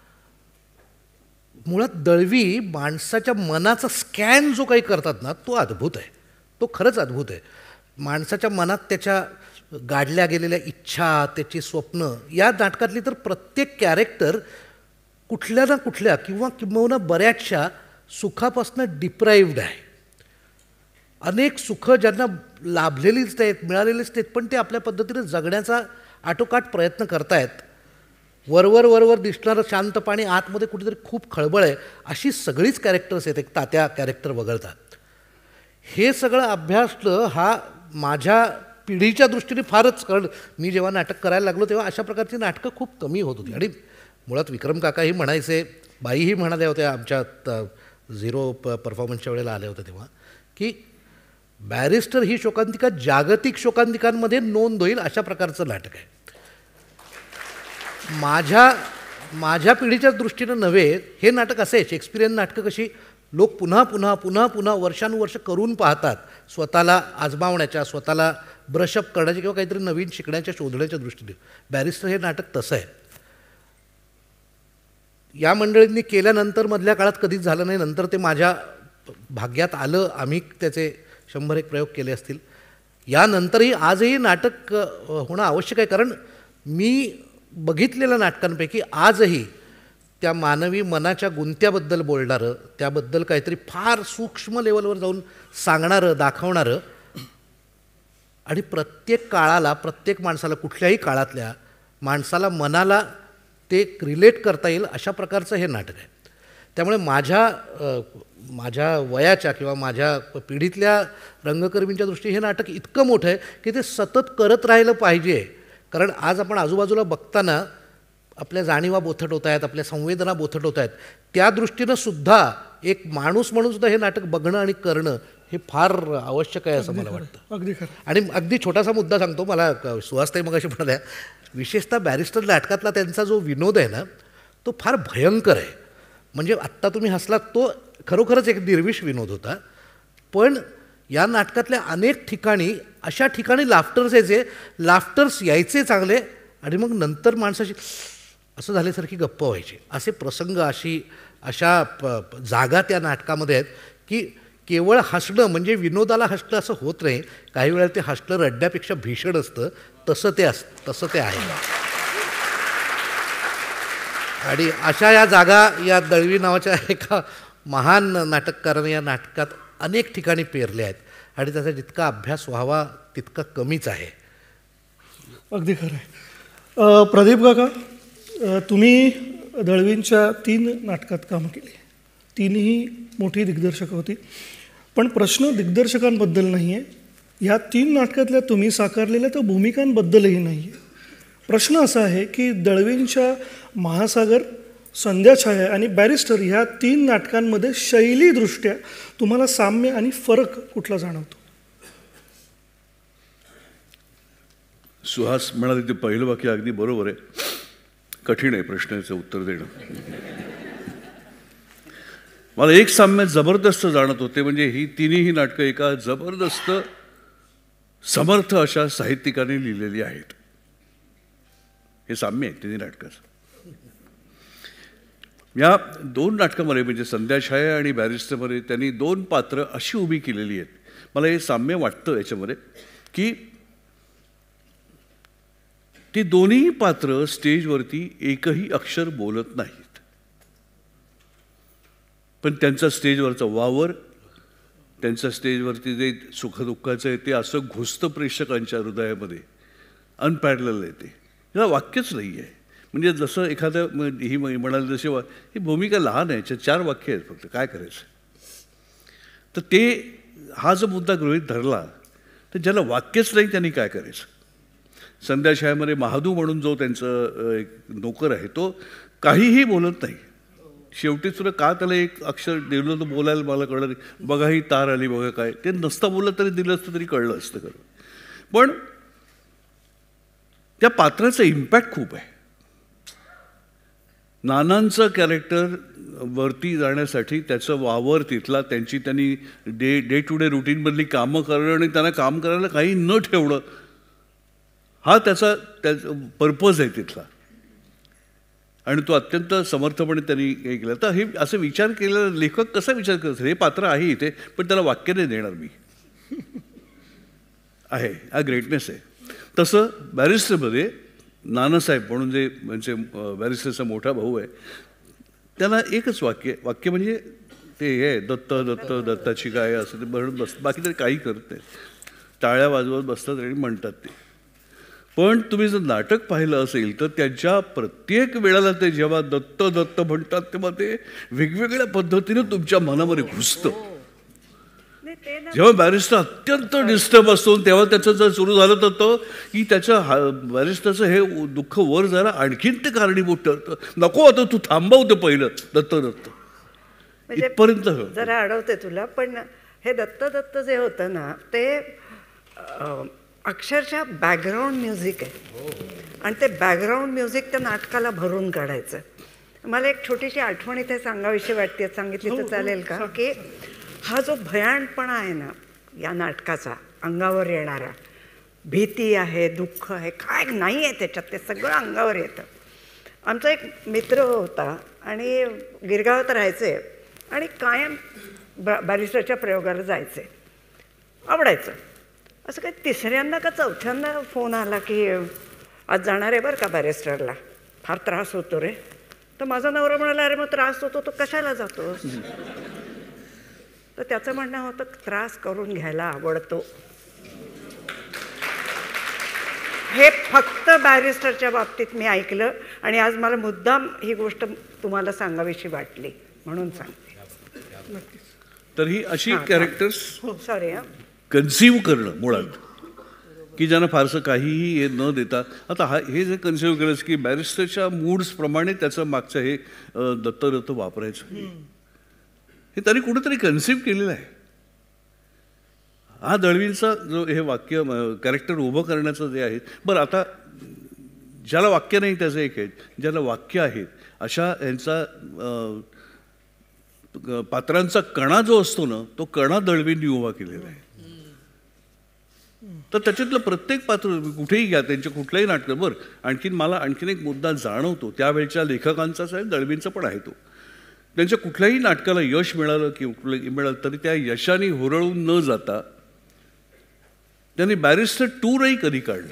मुळात दळवी माणसाच्या मनाचा स्कॅन जो काही करतात ना तो अद्भुत आहे. तो खरंच अद्भुत आहे. माणसाच्या मनात त्याच्या गाडल्या गेलेल्या इच्छा, त्याची स्वप्न, या नाटकातली तर प्रत्येक कॅरेक्टर कुठल्या ना कुठल्या किंवा किंबहुना बऱ्याचशा सुखापासून डिप्राईव्ड आहे. अनेक सुखं ज्यांना लाभलेलीच नाहीत, मिळालेलीच नाहीत, पण ते आपल्या पद्धतीने जगण्याचा आटोकाट प्रयत्न करतायत. वरवर वरवर दिसणारं शांत पाणी आतमध्ये कुठेतरी खूप खळबळ आहे, अशी सगळीच कॅरेक्टर्स आहेत एक तात्या कॅरेक्टर वगळता. हे सगळं अभ्यासलं हा माझ्या पिढीच्या दृष्टीने फारच, कारण मी जेव्हा नाटक करायला लागलो तेव्हा अशा प्रकारची नाटकं खूप कमी होत होती. आणि मुळात विक्रम काकाही म्हणायचे, बाईही म्हणाल्या होत्या आमच्यात झिरो प परफॉर्मन्सच्या वेळेला आल्या होत्या तेव्हा, की बॅरिस्टर ही शोकांतिका जागतिक शोकांतिकांमध्ये नोंद होईल अशा प्रकारचं नाटक आहे. माझ्या माझ्या पिढीच्या दृष्टीनं नव्हे, हे नाटक असे शेक्सपिरियन नाटकं कशी लोक पुन्हा पुन्हा पुन्हा पुन्हा वर्षानुवर्ष करून पाहतात, स्वतःला आजमावण्याच्या, स्वतःला ब्रशअप करण्याच्या किंवा काहीतरी नवीन शिकण्याच्या शोधण्याच्या दृष्टीने. बॅरिस्टर हे नाटक तसं आहे. या मंडळींनी केल्यानंतर मधल्या काळात कधीच झालं नाही, नंतर ते माझ्या भाग्यात आलं. आम्ही त्याचे शंभर एक प्रयोग केले असतील. यानंतरही आजही नाटक होणं आवश्यक आहे, कारण मी बघितलेल्या नाटकांपैकी आजही त्या मानवी मनाच्या गुंत्याबद्दल बोलणारं, त्याबद्दल काहीतरी फार सूक्ष्म लेवलवर जाऊन सांगणारं, दाखवणारं आणि प्रत्येक काळाला, प्रत्येक माणसाला, कुठल्याही काळातल्या माणसाला, मनाला ते रिलेट करता येईल अशा प्रकारचं हे नाटक आहे. त्यामुळे माझ्या माझ्या वयाच्या किंवा माझ्या पिढीतल्या रंगकर्मींच्या दृष्टीने हे नाटक इतकं मोठं आहे की ते सतत करत राहिलं पाहिजे. कारण आज आपण आजूबाजूला बघताना आपल्या जाणीवा बोथट होत आहेत, आपल्या संवेदना बोथट होत आहेत. त्या दृष्टीनं सुद्धा एक माणूस म्हणून सुद्धा हे नाटक बघणं आणि करणं हे फार आवश्यक आहे असं मला वाटतं. अगदी खरं. आणि अगदी छोटासा मुद्दा सांगतो. मला सुहासताई मगाशी म्हणाल्या, विशेषतः बॅरिस्टर नाटकातला त्यांचा जो विनोद आहे ना तो फार भयंकर आहे. म्हणजे आत्ता तुम्ही हसलात तो खरोखरच एक निर्विष विनोद होता. पण या नाटकातल्या अनेक ठिकाणी अशा ठिकाणी लाफ्टर्स यायचे, लाफ्टर्स यायचे चांगले आणि मग नंतर माणसाची असं झाल्यासारखी गप्प व्हायची. असे प्रसंग, अशी अशा प जागा त्या नाटकामध्ये आहेत की केवळ हसणं म्हणजे विनोदाला हसणं असं होत नाही, काही वेळा ते हसणं रडण्यापेक्षा भीषण असतं, तसं ते अस तसं ते आहे. आणि अशा या जागा या दळवी नावाच्या एका महान नाटककाराने या नाटकात अनेक ठिकाणी पेरल्या आहेत आणि त्याचा जितका अभ्यास व्हावा तितका कमीच आहे. अगदी खरं आहे. प्रदीप काका, तुम्ही दळवींच्या तीन नाटकात कामं केली, तीनही मोठी दिग्दर्शक होती, पण प्रश्न दिग्दर्शकांबद्दल नाही आहे, ह्या तीन नाटकातल्या तुम्ही साकारलेल्या तर भूमिकांबद्दलही नाही आहे. प्रश्न असा आहे की दळवींच्या महासागर, संध्याछाया आणि बॅरिस्टर ह्या तीन नाटकांमध्ये शैलीदृष्ट्या तुम्हाला साम्य आणि फरक कुठला जाणवतो? सुहास म्हणाले ते पहिलं वाक्य अगदी बरोबर आहे. कठीण आहे प्रश्नाचं उत्तर देणं. मला एक साम्य जबरदस्त जाणत होते, म्हणजे ही तिन्ही नाटकं एका जबरदस्त समर्थ अशा साहित्यिकाने लिहिलेली आहेत. हे साम्य आहे तिन्ही नाटकाचं. या दोन नाटकामध्ये म्हणजे संध्याछाया आणि बॅरिस्टरमध्ये त्यांनी दोन पात्र अशी उभी केलेली आहेत. मला हे साम्य वाटतं याच्यामध्ये की ती दोन्ही पात्र स्टेजवरती एकही अक्षर बोलत नाहीत, पण त्यांचा स्टेजवरचा वावर, त्यांच्या स्टेजवरती जे सुखदुःखाचं आहे ते असं घुसतं प्रेक्षकांच्या हृदयामध्ये, अनपॅरलल आहे. ते याला वाक्यच नाही आहे. म्हणजे जसं एखादं ही म्हणाली जशी वा ही भूमिका लहान आहे, चार वाक्य आहेत फक्त, काय करायचं. तर ते हा जो मुद्दा गृहीत धरला तर ज्याला वाक्यच नाही त्यांनी काय करायचं. संध्याछायामध्ये महादू म्हणून जो त्यांचं एक नोकर आहे तो काहीही बोलत नाही. शेवटी सुद्धा का त्याला एक अक्षर दिलं तर बोलायला मला कळलं नाही. बघा ही तार आली बघा काय, ते नसतं बोललं तरी दिलं असतं तरी कळलं असतं खरं. पण त्या पात्राचं इम्पॅक्ट खूप आहे. नानांचं कॅरेक्टर वरती जाण्यासाठी त्याचं वावर तिथला, त्यांची त्यांनी डे डे टू डे रुटीनमधली कामं करणं आणि त्यांना काम करायला काही न ठेवणं, हा त्याचा त्याचा पर्पज आहे तिथला. आणि तो अत्यंत समर्थपणे त्यांनी हे केलं. तर हे असं विचार केलेला लेखक कसा विचार करत, हे पात्र आहे इथे पण त्याला वाक्य नाही देणार मी आहे, हा ग्रेटनेस आहे. तसं बॅरिस्टरमध्ये नानासाहेब म्हणून जे म्हणजे बॅरिस्टरचा मोठा भाऊ आहे, त्यांना एकच वाक्य वाक्य म्हणजे ते हे दत्त दत्त दत्ताची काय असं ते म्हणून बस, बाकी तरी काही करत नाही, टाळ्या वाजवत बसतात आणि म्हणतात ते. पण तुम्ही जर नाटक पाहिलं असेल तर त्यांच्या प्रत्येक वेळेला ते जेव्हा दत्त दत्त म्हणतात तेव्हा ते वेगवेगळ्या पद्धतीने तुमच्या मनामध्ये घुसतं. जेव्हा बॅरिस्टर अत्यंत डिस्टर्ब असतो तेव्हा त्याचं जर सुरू झालं तर तो की त्याच्या हा बॅरिस्टरचं हे दुःख वर जायला आणखीन ते कारणीभूत ठरतं. नको आता तू थांबवतं पहिलं दत्त दत्त इथपर्यंत. जरा अडवते तुला, पण हे दत्त दत्त जे होतं ना ते अक्षरशः बॅकग्राऊंड म्युझिक आहे आणि ते बॅकग्राऊंड म्युझिक त्या नाटकाला भरून काढायचं. मला एक छोटीशी आठवण इथे सांगाविषयी वाटते, सांगितली तर चालेल का? की हा जो भयानपणा आहे ना या नाटकाचा, अंगावर येणारा भीती आहे, दुःख आहे, काय नाही आहे त्याच्यात, ते सगळं अंगावर येतं. आमचा एक मित्र होता आणि गिरगावात राहायचे आणि कायम बॅ बॅरिस्टरच्या प्रयोगाला जायचे, आवडायचं. असं काही तिसऱ्यांदा का चौथ्यांदा फोन आला की आज जाणार आहे बरं का बॅरिस्टरला, फार त्रास होतो रे. तर माझा नवरा म्हणाला, अरे मग त्रास होतो तो कशाला जातोस? तर त्याचं म्हणणं होतं त्रास करून घ्यायला आवडतो. हे फक्त बॅरिस्टरच्या बाबतीत मी ऐकलं आणि आज मला मुद्दाम ही गोष्ट तुम्हाला सांगावीशी वाटली म्हणून सांगते. तर ही अशी कॅरेक्टर्स सॉरी हा कन्सिव्ह करणं मुळात की ज्यांना फारसं काहीही हे न देता, आता हा हे जे कन्सिव्ह करायचं की बॅरिस्टरच्या मूड्सप्रमाणे त्याचं मागचं हे दत्त दत्त वापरायचं, हे त्यांनी कुठेतरी कन्सिव्ह केलेलं आहे. हा दळवींचा जो हे वाक्य कॅरेक्टर उभं करण्याचं जे आहे. बरं आता ज्याला वाक्य नाही त्याचं एक आहे, ज्याला वाक्य आहेत अशा यांचा पात्रांचा कणा जो असतो ना तो कणा दळवींनी उभा केलेला आहे. तर त्याच्यातलं प्रत्येक पात्र कुठेही घ्या, त्यांच्या कुठल्याही नाटक. बरं आणखीन मला आणखीन एक मुद्दा जाणवतो त्यावेळच्या लेखकांचाच आहे, दळवींचा पण आहे तो, त्यांच्या कुठल्याही नाटकाला यश मिळालं की मिळालं तरी त्या यशाने हुरळून न जाता त्यांनी बॅरिस्टर टूरही कधी काढलं.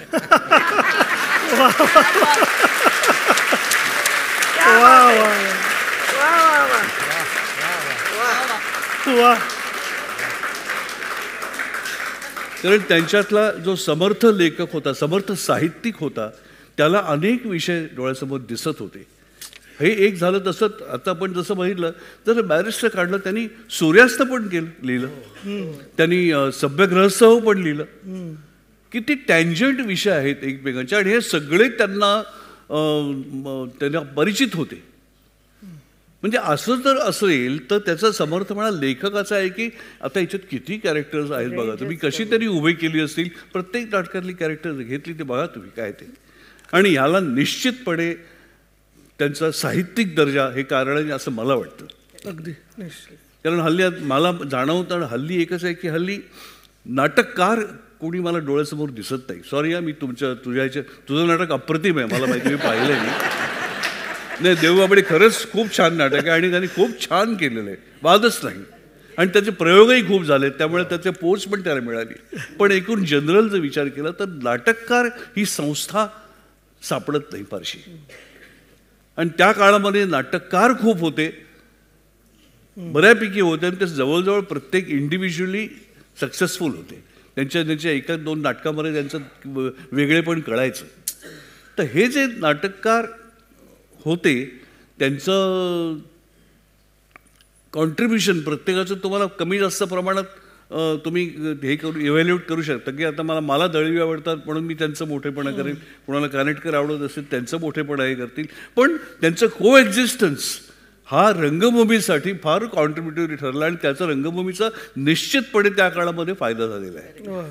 कारण त्यांच्यातला जो समर्थ लेखक होता, समर्थ साहित्यिक होता, त्याला अनेक विषय डोळ्यासमोर दिसत होते. हे एक झालं. तसंच आता आपण जसं बघितलं तर बॅरिस्टर काढलं, त्यांनी सूर्यास्त पण केलं लिहिलं, त्यांनी सभ्यग्रहस्थव पण लिहिलं. किती टँजंट विषय आहेत एकमेकांचे आणि हे सगळे त्यांना त्यांना परिचित होते. म्हणजे असं जर असेल तर त्याचा समर्थपणा लेखकाचा आहे की आता याच्यात किती कॅरेक्टर्स आहेत बघा तुम्ही, कशी तरी उभी केली असतील, प्रत्येक नाटकातली कॅरेक्टर घेतली ते बघा तुम्ही काय ते. आणि ह्याला निश्चितपणे त्यांचा साहित्यिक दर्जा हे कारण आहे असं मला वाटतं. अगदी. कारण हल्ली मला जाणवतं आणि हल्ली एकच आहे की हल्ली नाटककार कोणी मला डोळ्यासमोर दिसत नाही. सॉरी हा, मी तुमच्या तुझ्या ह्याच्या तुझं नाटक अप्रतिम आहे, मला माहिती, मी पाहिलं आहे. नाही, देवबाबडे खरंच खूप छान नाटक आहे आणि त्यांनी खूप छान केलेलं आहे, वादच नाही. आणि त्याचे प्रयोगही खूप झाले, त्यामुळे त्याचे पोच पण त्याला मिळाली. पण एकूण जनरल जर विचार केला तर नाटककार ही संस्था सापडत नाही फारशी. आणि त्या काळामध्ये नाटककार खूप होते, बऱ्यापैकी होते, आणि ते जवळजवळ प्रत्येक इंडिव्हिज्युअली सक्सेसफुल होते. त्यांच्या त्यांच्या एका दोन नाटकामध्ये त्यांचं वेगळेपण कळायचं. तर हे जे नाटककार होते त्यांचं कॉन्ट्रीब्युशन प्रत्येकाचं तुम्हाला कमी जास्त प्रमाणात तुम्ही हे करू इव्हॅल्युएट करू शकता की आता मला मला दळवी आवडतात म्हणून मी त्यांचं मोठेपणा करेन, कोणाला कानेटकर आवडत असेल त्यांचं मोठेपणा हे करतील. पण त्यांचं को एक्झिस्टन्स हा रंगभूमीसाठी फार कॉन्ट्रीब्युटरी ठरला आणि त्याचा रंगभूमीचा निश्चितपणे त्या काळामध्ये फायदा झालेला आहे.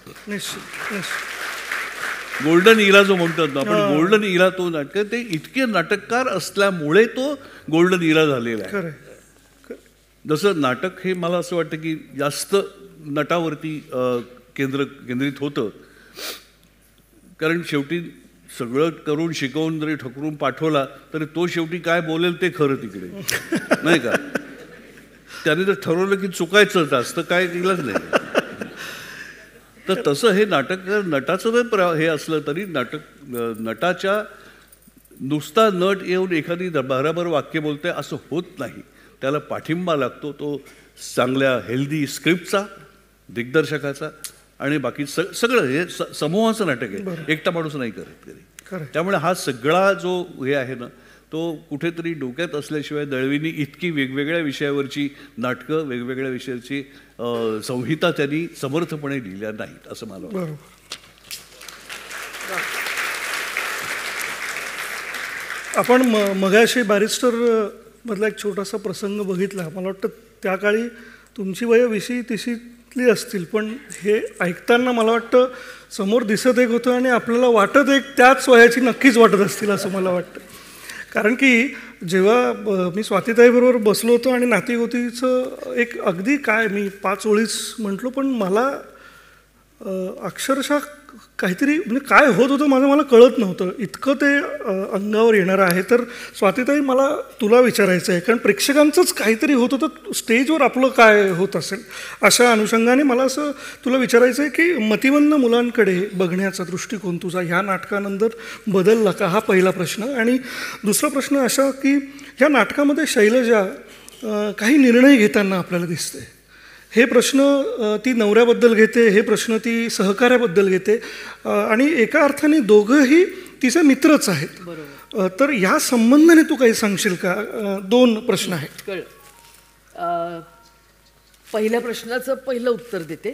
गोल्डन इरा जो म्हणतात ना आपण, गोल्डन इरा तो नाटक, ते इतके नाटककार असल्यामुळे तो गोल्डन इरा झालेला आहे. जसं नाटक हे मला असं वाटतं की जास्त नटावरती केंद्र केंद्रित होतं, कारण शेवटी सगळं करून शिकवून जरी ठकरून पाठवला तरी तो शेवटी काय बोलेल ते खरं तिकडे, नाही का. त्याने जर ठरवलं की चुकायचं जास्त काय केलंच नाही. तर तसं हे नाटक नटाचं जर हे असलं तरी नाटक नटाच्या नुसता नट येऊन एखादी भराभर वाक्य बोलते असं होत नाही. त्याला पाठिंबा लागतो तो चांगल्या हेल्दी स्क्रिप्टचा, दिग्दर्शकाचा आणि बाकी स सगळं हे स समूहाचं नाटक आहे, एकटा माणूस नाही करत कधी. त्यामुळे हा सगळा जो हे आहे ना तो कुठेतरी डोक्यात असल्याशिवाय दळवींनी इतकी वेगवेगळ्या विषयावरची नाटकं, वेगवेगळ्या विषयाची संहिता त्यांनी समर्थपणे लिहिल्या नाहीत असं मला वाटतं. आपण म मगाशी बॅरिस्टर मधला एक छोटासा प्रसंग बघितला. मला वाटतं त्या काळी तुमची वय विशी तिशीतली असतील, पण हे ऐकताना मला वाटतं समोर दिसत एक होतं आणि आपल्याला वाटत एक त्याच वयाची नक्कीच वाटत असतील असं मला वाटतं. कारण की जेव्हा मी स्वातीताईबरोबर बसलो होतो आणि नातीगोतीचं एक अगदी काय मी पाच ओळीच म्हटलो, पण मला अक्षरशः काहीतरी म्हणजे काय होत होतं माझं मला कळत नव्हतं, इतकं ते अंगावर येणारं आहे. तर स्वातीताई मला तुला विचारायचं आहे, कारण प्रेक्षकांचंच काहीतरी होत होतं, स्टेजवर आपलं काय होत असेल अशा अनुषंगाने मला असं तुला विचारायचं आहे की मतिमंद मुलांकडे बघण्याचा दृष्टिकोन तुझा ह्या नाटकानंतर बदलला का, हा पहिला प्रश्न. आणि दुसरा प्रश्न असा की ह्या नाटकामध्ये शैलजा काही निर्णय घेताना आपल्याला दिसते. हे प्रश्न ती नवऱ्याबद्दल घेते, हे प्रश्न ती सहकार्याबद्दल घेते आणि एका अर्थाने दोघंही तिचे मित्रच आहेत. तर या संबंधाने तू काही सांगशील का? दोन प्रश्न आहेत. कळ पहिल्या प्रश्नाचं पहिलं उत्तर देते.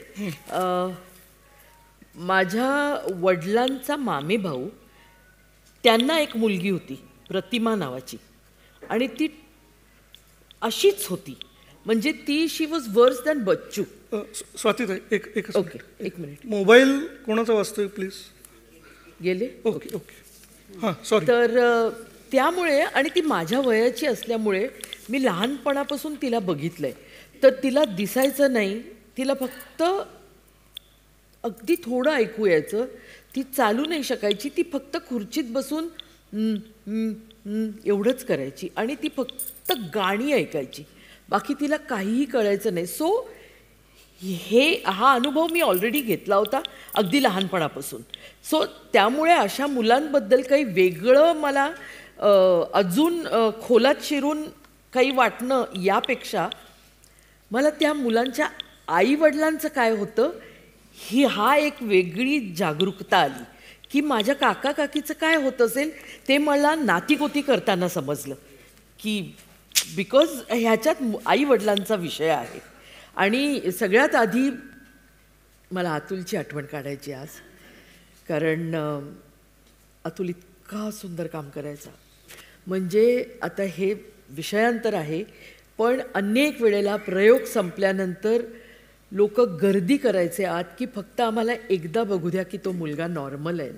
माझ्या वडिलांचा मामे भाऊ, त्यांना एक मुलगी होती प्रतिमा नावाची, आणि ती अशीच होती, म्हणजे ती शी वॉज वर्स दॅन बच्चू. स्वातीताई एक एक ओके एक मिनिट. मोबाईल कोणाचा वाजतोय प्लीज? गेले. ओके ओके हां सॉरी. तर त्यामुळे आणि ती माझ्या वयाची असल्यामुळे मी लहानपणापासून तिला बघितलं आहे. तर तिला दिसायचं नाही, तिला फक्त अगदी थोडं ऐकू यायचं, ती चालू नाही शकायची, ती फक्त खुर्चीत बसून एवढंच करायची आणि ती फक्त फक्त गाणी ऐकायची, बाकी तिला काहीही कळायचं नाही. सो हे हा अनुभव मी ऑलरेडी घेतला होता अगदी लहानपणापासून. सो त्यामुळे अशा मुलांबद्दल काही वेगळं मला अजून खोलात शिरून काही वाटणं यापेक्षा मला त्या मुलांच्या आईवडिलांचं काय होतं ही हा एक वेगळी जागरूकता आली की माझ्या काका काकीचं काय होत असेल ते मला नातीगोती करताना समजलं की बिकॉज ह्याच्यात आईवडिलांचा विषय आहे. आणि सगळ्यात आधी मला अतुलची आठवण काढायची आज, कारण अतुल इतका सुंदर काम करायचा. म्हणजे आता हे विषयांतर आहे, पण अनेक वेळेला प्रयोग संपल्यानंतर लोक गर्दी करायचे आत की फक्त आम्हाला एकदा बघू द्या की तो मुलगा नॉर्मल आहे ना.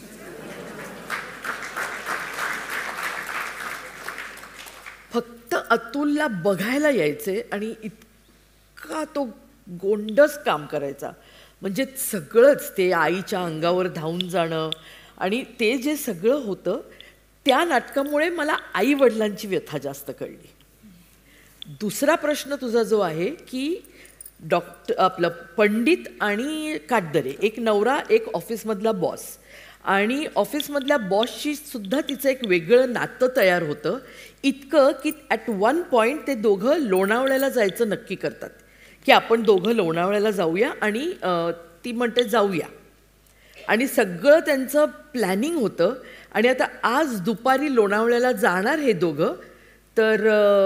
फक्त अतुलला बघायला यायचे आणि इतका तो गोंडस काम करायचा. म्हणजे सगळंच ते आईच्या अंगावर धावून जाणं आणि ते जे सगळं होतं त्या नाटकामुळे मला आईवडिलांची व्यथा जास्त कळली. दुसरा प्रश्न तुझा जो आहे की डॉक्टर आपलं पंडित आणि काटदरे, एक नवरा एक ऑफिसमधला बॉस, आणि ऑफिसमधल्या बॉसशी सुद्धा तिचं एक वेगळं नातं तयार होतं. इतकं की ॲट वन पॉईंट ते दोघं लोणावळ्याला जायचं नक्की करतात की आपण दोघं लोणावळ्याला जाऊया, आणि ती म्हणते जाऊया, आणि सगळं त्यांचं प्लॅनिंग होतं. आणि आता आज दुपारी लोणावळ्याला जाणार हे दोघं, तर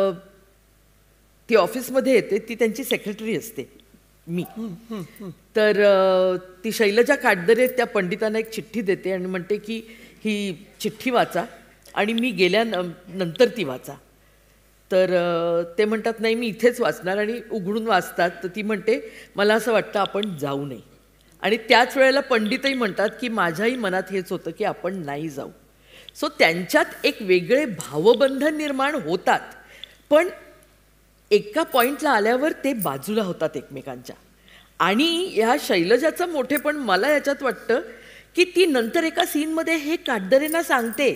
ती ऑफिसमध्ये येते, ती त्यांची सेक्रेटरी असते मी. तर ती शैलजा काटदरे त्या पंडितांना एक चिठ्ठी देते आणि म्हणते की ही चिठ्ठी वाचा आणि मी गेल्या नंतर ती वाचा. तर ते म्हणतात नाही मी इथेच वाचणार, आणि उघडून वाचतात. तर ती म्हणते मला असं वाटतं आपण जाऊ नये, आणि त्याच वेळेला पंडितही म्हणतात की माझ्याही मनात हेच होतं की आपण नाही जाऊ. सो त्यांच्यात एक वेगळे भावबंधन निर्माण होतात, पण एका पॉईंटला आल्यावर ते बाजूला होतात एकमेकांच्या. आणि ह्या शैलजाचं मोठेपण मला याच्यात वाटतं की ती नंतर एका सीनमध्ये हे काटदरेंना सांगते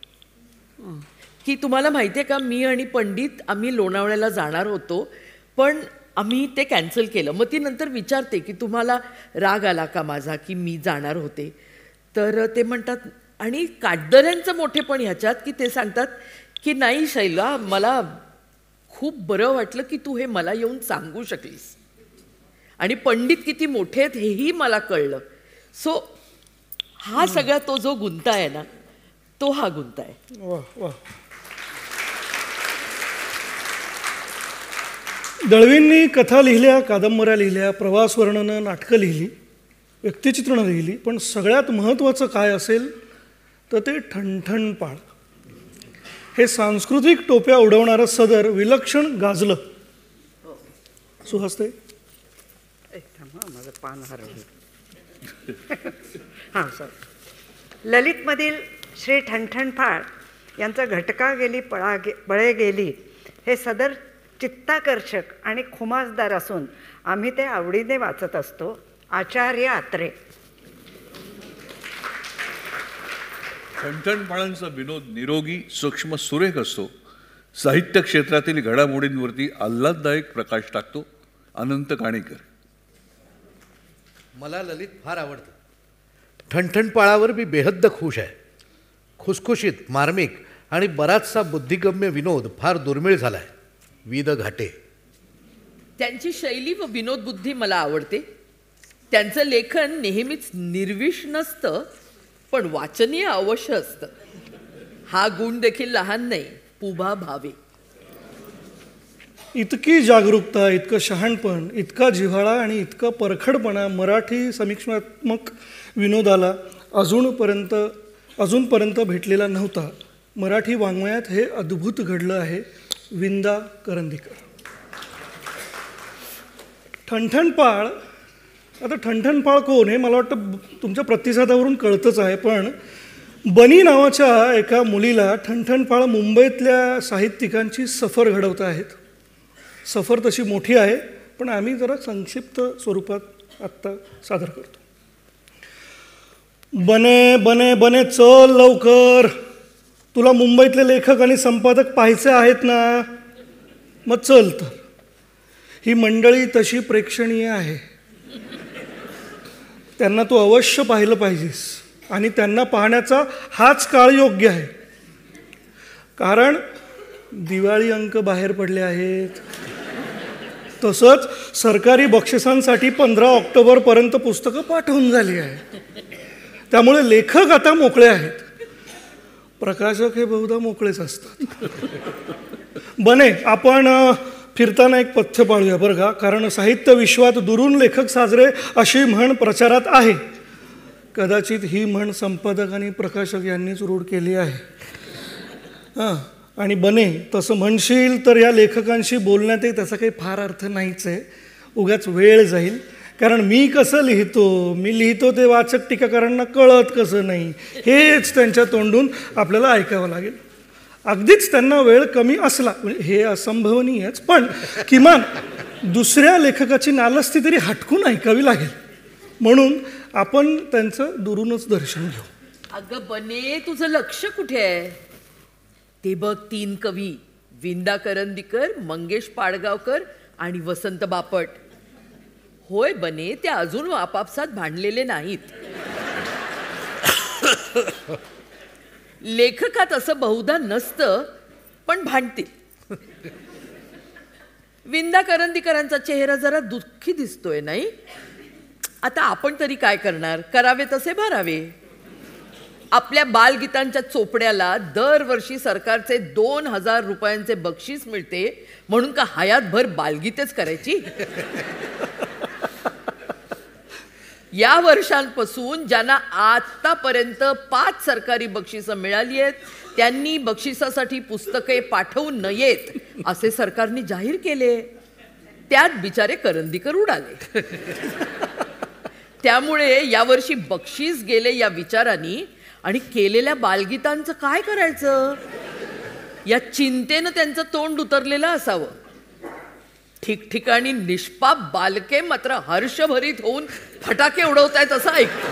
की तुम्हाला माहिती आहे का मी आणि पंडित आम्ही लोणावळ्याला जाणार होतो पण आम्ही ते कॅन्सल केलं. मग ती नंतर विचारते की तुम्हाला राग आला का माझा की मी जाणार होते. तर ते म्हणतात, आणि काटदऱ्यांचं मोठेपण ह्याच्यात की ते सांगतात की नाही शैला, मला खूप बरं वाटलं की तू हे मला येऊन सांगू शकलीस, आणि पंडित किती मोठे आहेत हेही मला कळलं. सो हा सगळा तो जो गुंता आहे ना, तो हा गुंता आहे. वा वा. दळवींनी कथा लिहिल्या, कादंबऱ्या लिहिल्या, प्रवास वर्णनं, नाटकं लिहिली, व्यक्तिचित्रणं लिहिली, पण सगळ्यात महत्त्वाचं काय असेल तर ते ठणठणपाळ. हे सांस्कृतिक टोप्या उडवणारं सदर विलक्षण गाजलं. सुहासते माझं पान हरवलं. हां सर. ललितमधील श्री ठणठणपाळ यांचं घटका गेली पळा गे बळे गेली हे सदर चित्ताकर्षक आणि खुमासदार असून आम्ही ते आवडीने वाचत असतो. आचार्य आत्रे. ठणठणपाळांचा विनोद निरोगी, सूक्ष्म, सुरेख असतो. साहित्य क्षेत्रातील घडामोडींवरती आल्हाददायक प्रकाश टाकतो. अनंत काणेकर. मला ललित फार आवडतं. ठणठणपाळावर मी बेहद्द खुश आहे. खुसखुशीत, मार्मिक आणि बराचसा बुद्धिगम्य विनोद फार दुर्मिळ झाला आहे. वि द घाटे. त्यांची शैली व विनोदबुद्धी मला आवडते. त्यांचं लेखन नेहमीच निर्विष नसतं, पण वाचनीय अवश्य असतं. हा गुण देखील लहान नाही, पुभा भावे. इतकी जागरूकता, इतकं शहाणपण, इतका जिव्हाळा आणि इतका परखडपणा मराठी समीक्षात्मक विनोदाला अजूनपर्यंत अजूनपर्यंत भेटलेला नव्हता. मराठी वाङ्मयात हे अद्भुत घडलं आहे. विंदा करंदीकर. ठणठणपाळ. आता ठणठणपाळ कोण हे मला वाटतं तुमच्या प्रतिसादावरून कळतंच आहे, पण बनी नावाच्या एका मुलीला ठणठणपाळ मुंबईतल्या साहित्यिकांची सफर घडवत आहेत. सफर तशी मोठी आहे, पण आम्ही जरा संक्षिप्त स्वरूपात आत्ता सादर करतो. बने बने बने चल लवकर, तुला मुंबईतले लेखक आणि संपादक पाहायचे आहेत ना, मग चल. तर ही मंडळी तशी प्रेक्षणीय आहे, त्यांना तू अवश्य पाहिलं पाहिजेस आणि त्यांना पाहण्याचा हाच काळ योग्य आहे. कारण दिवाळी अंक बाहेर पडले आहेत. तसंच सरकारी बक्षिसांसाठी पंधरा ऑक्टोबरपर्यंत पुस्तकं पाठवून झाली आहेत. त्यामुळे लेखक आता मोकळे आहेत. प्रकाशक हे बहुधा मोकळेच असतात. बने, आपण फिरताना एक पथ्य पाळूया बरं का, कारण साहित्य विश्वात दुरून लेखक साजरे अशी म्हण प्रचारात आहे. कदाचित ही म्हण संपादक आणि प्रकाशक यांनीच रूढ केली आहे. हां, आणि बने, तसं म्हणशील तर या लेखकांशी बोलण्यातही त्याचा काही फार अर्थ नाहीच आहे. उगाच वेळ जाईल. कारण मी कसं लिहितो, मी लिहितो ते वाचक टीकाकारांना कळत कसं नाही, हेच त्यांच्या तोंडून आपल्याला ऐकावं लागेल. अगदीच त्यांना वेळ कमी असला, हे असंभवनीयच, पण किमान दुसऱ्या लेखकाची नालस्ती तरी हटकून ऐकावी लागेल. म्हणून आपण त्यांचं दुरूनच दर्शन घेऊ. अगं बने, तुझं लक्ष कुठे आहे? ते बघ, तीन कवी, विंदा करंदीकर, मंगेश पाडगावकर आणि वसंत बापट. होय बने, ते अजून आपापसात भांडलेले नाहीत. लेखकात असं बहुधा नसतं, पण भांडतील. विंदा करंदीकरांचा चेहरा जरा दुःखी दिसतोय नाही? आता आपण तरी काय करणार, करावे तसे भरावे. आपल्या बालगीतांच्या चोपड्याला दरवर्षी सरकारचे दोन हजार रुपयांचे बक्षीस मिळते म्हणून का हयातभर बालगीतेच करायची? या वर्षांपासून ज्यांना आतापर्यंत पाच सरकारी बक्षिसं मिळाली आहेत त्यांनी बक्षिसासाठी पुस्तके पाठवू नयेत असे सरकारने जाहीर केले. त्यात बिचारे करंदीकर उडाले. त्यामुळे यावर्षी बक्षीस गेले या विचाराने आणि केलेल्या बालगीतांचं काय करायचं या चिंतेनं त्यांचं तोंड उतरलेलं असावं. ठिकठिकाणी निष्पाप बालके मात्र हर्षभरीत होऊन फटाके उडवतायत असं ऐकतो.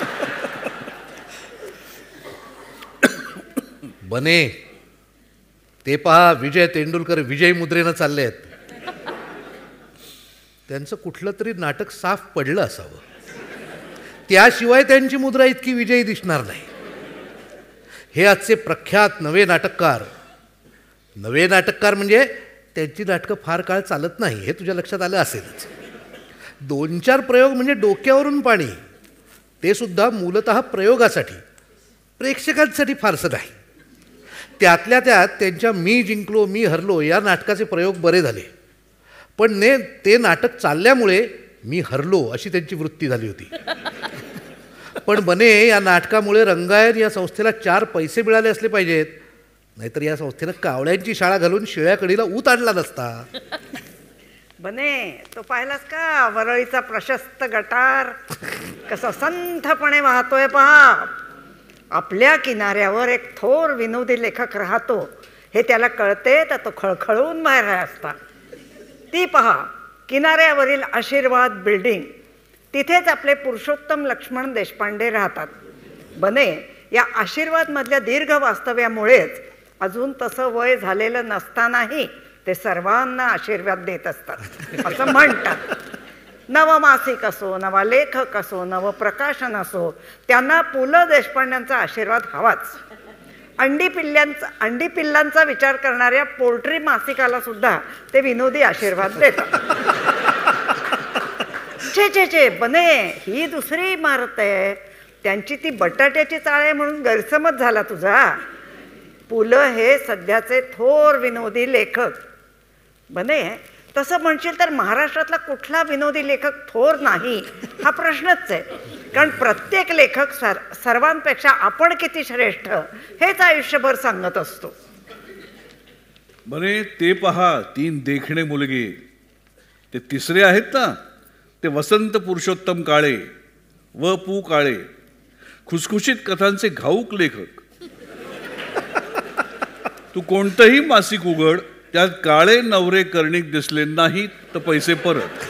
बने, ते पहा, विजय तेंडुलकर विजय मुद्रेनं चालले आहेत. त्यांचं कुठलं तरी नाटक साफ पडलं असावं, त्याशिवाय त्यांची मुद्रा इतकी विजयी दिसणार नाही. हे आजचे प्रख्यात नवे नाटककार. नवे नाटककार म्हणजे त्यांची नाटकं फार काळ चालत नाही, हे तुझ्या लक्षात आलं असेलच. दोन चार प्रयोग म्हणजे डोक्यावरून पाणी, ते सुद्धा मूलतः प्रयोगासाठी, प्रेक्षकांसाठी फारसं नाही. त्यातल्या त्यात त्यांच्या मी जिंकलो मी हरलो या नाटकाचे प्रयोग बरे झाले, पण ने ते नाटक चालल्यामुळे मी हरलो अशी त्यांची वृत्ती झाली होती. पण बने, या नाटकामुळे रंगायत या संस्थेला चार पैसे मिळाले असले पाहिजेत, नाहीतर या संस्थेनं कावळ्यांची शाळा घालून शिळ्या कडीला ऊत आणला नसता. बने, तो पाहिलास का वरळीचा प्रशस्त गटार कसा संथपणे वाहतोय पहा. आपल्या किनाऱ्यावर एक थोर विनोदी लेखक राहतो हे त्याला कळते तर तो खळखळून बाहेर असता. ती पहा, किनाऱ्यावरील आशीर्वाद बिल्डिंग, तिथेच आपले पुरुषोत्तम लक्ष्मण देशपांडे राहतात. बने, या आशीर्वादमधल्या दीर्घ वास्तव्यामुळेच अजून तसं वय झालेलं नसतानाही ते सर्वांना आशीर्वाद देत असतात असं म्हणतात. नवमासिक असो, नवा लेखक असो, नवप्रकाशन असो, त्यांना पु ल देशपांड्यांचा आशीर्वाद हवाच. अंडी पिल्ल्यांचा अंडी पिल्लांचा विचार करणाऱ्या पोल्ट्री मासिकाला सुद्धा ते विनोदी आशीर्वाद देतात. छे छे छे बने, ही दुसरी इमारत आहे. त्यांची ती बटाट्याची चाळ आहे म्हणून गैरसमज झाला तुझा. पु ल हे सध्याचे थोर विनोदी लेखक. बने, तसं म्हणशील तर महाराष्ट्रातला कुठला विनोदी लेखक थोर नाही हा प्रश्नच आहे. कारण प्रत्येक लेखक सर सर्वांपेक्षा आपण किती श्रेष्ठ हेच आयुष्यभर सांगत असतो. बरे, ते पहा, तीन देखणे मुलगे, ते तिसरे आहेत ना, ते वसंत पुरुषोत्तम काळे व पु काळे, खुसखुशीत कथांचे घाऊक लेखक. तू कोणतंही मासिक उघड, त्यात काळे नवरे कर्णिक दिसले नाहीत तर पैसे परत.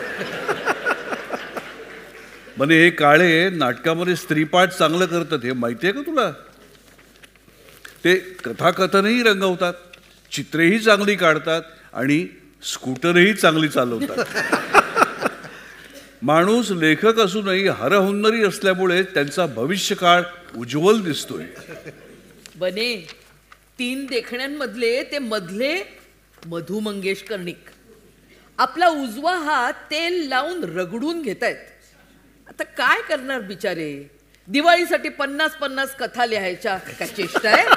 म्हणे हे काळे नाटकामध्ये स्त्रीपाठ चांगलं करतात, हे माहिती आहे का तुला? ते कथाकथनही रंगवतात, चित्रेही चांगली काढतात आणि स्कूटरही चांगली चालवतात. माणूस लेखक असूनही हरहुन्नरी असल्यामुळे त्यांचा भविष्यकाळ उज्ज्वल दिसतोय. बने, तीन देखण्यांमधले ते मधले मधु मंगेश कर्णिक आपला उजवा हात तेल लावून रगडून घेतायत. आता काय करणार बिचारे, दिवाळीसाठी पन्नास पन्नास कथा लिहायच्या का चेष्टा आहे?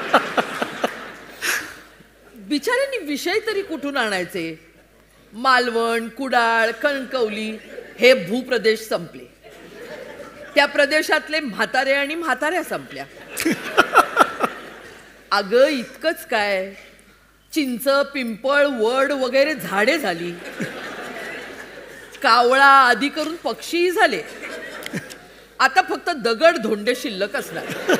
बिचाऱ्यांनी विषय तरी कुठून आणायचे? मालवण, कुडाळ, कणकवली हे भूप्रदेश संपले, त्या प्रदेशातले म्हातारे आणि म्हाताऱ्या संपल्या. अगं इतकंच काय, चिंच, पिंपळ, वड वगैरे झाडे झाली, कावळा आदी करून पक्षीही झाले. आता फक्त दगड धोंडे शिल्लक असणार.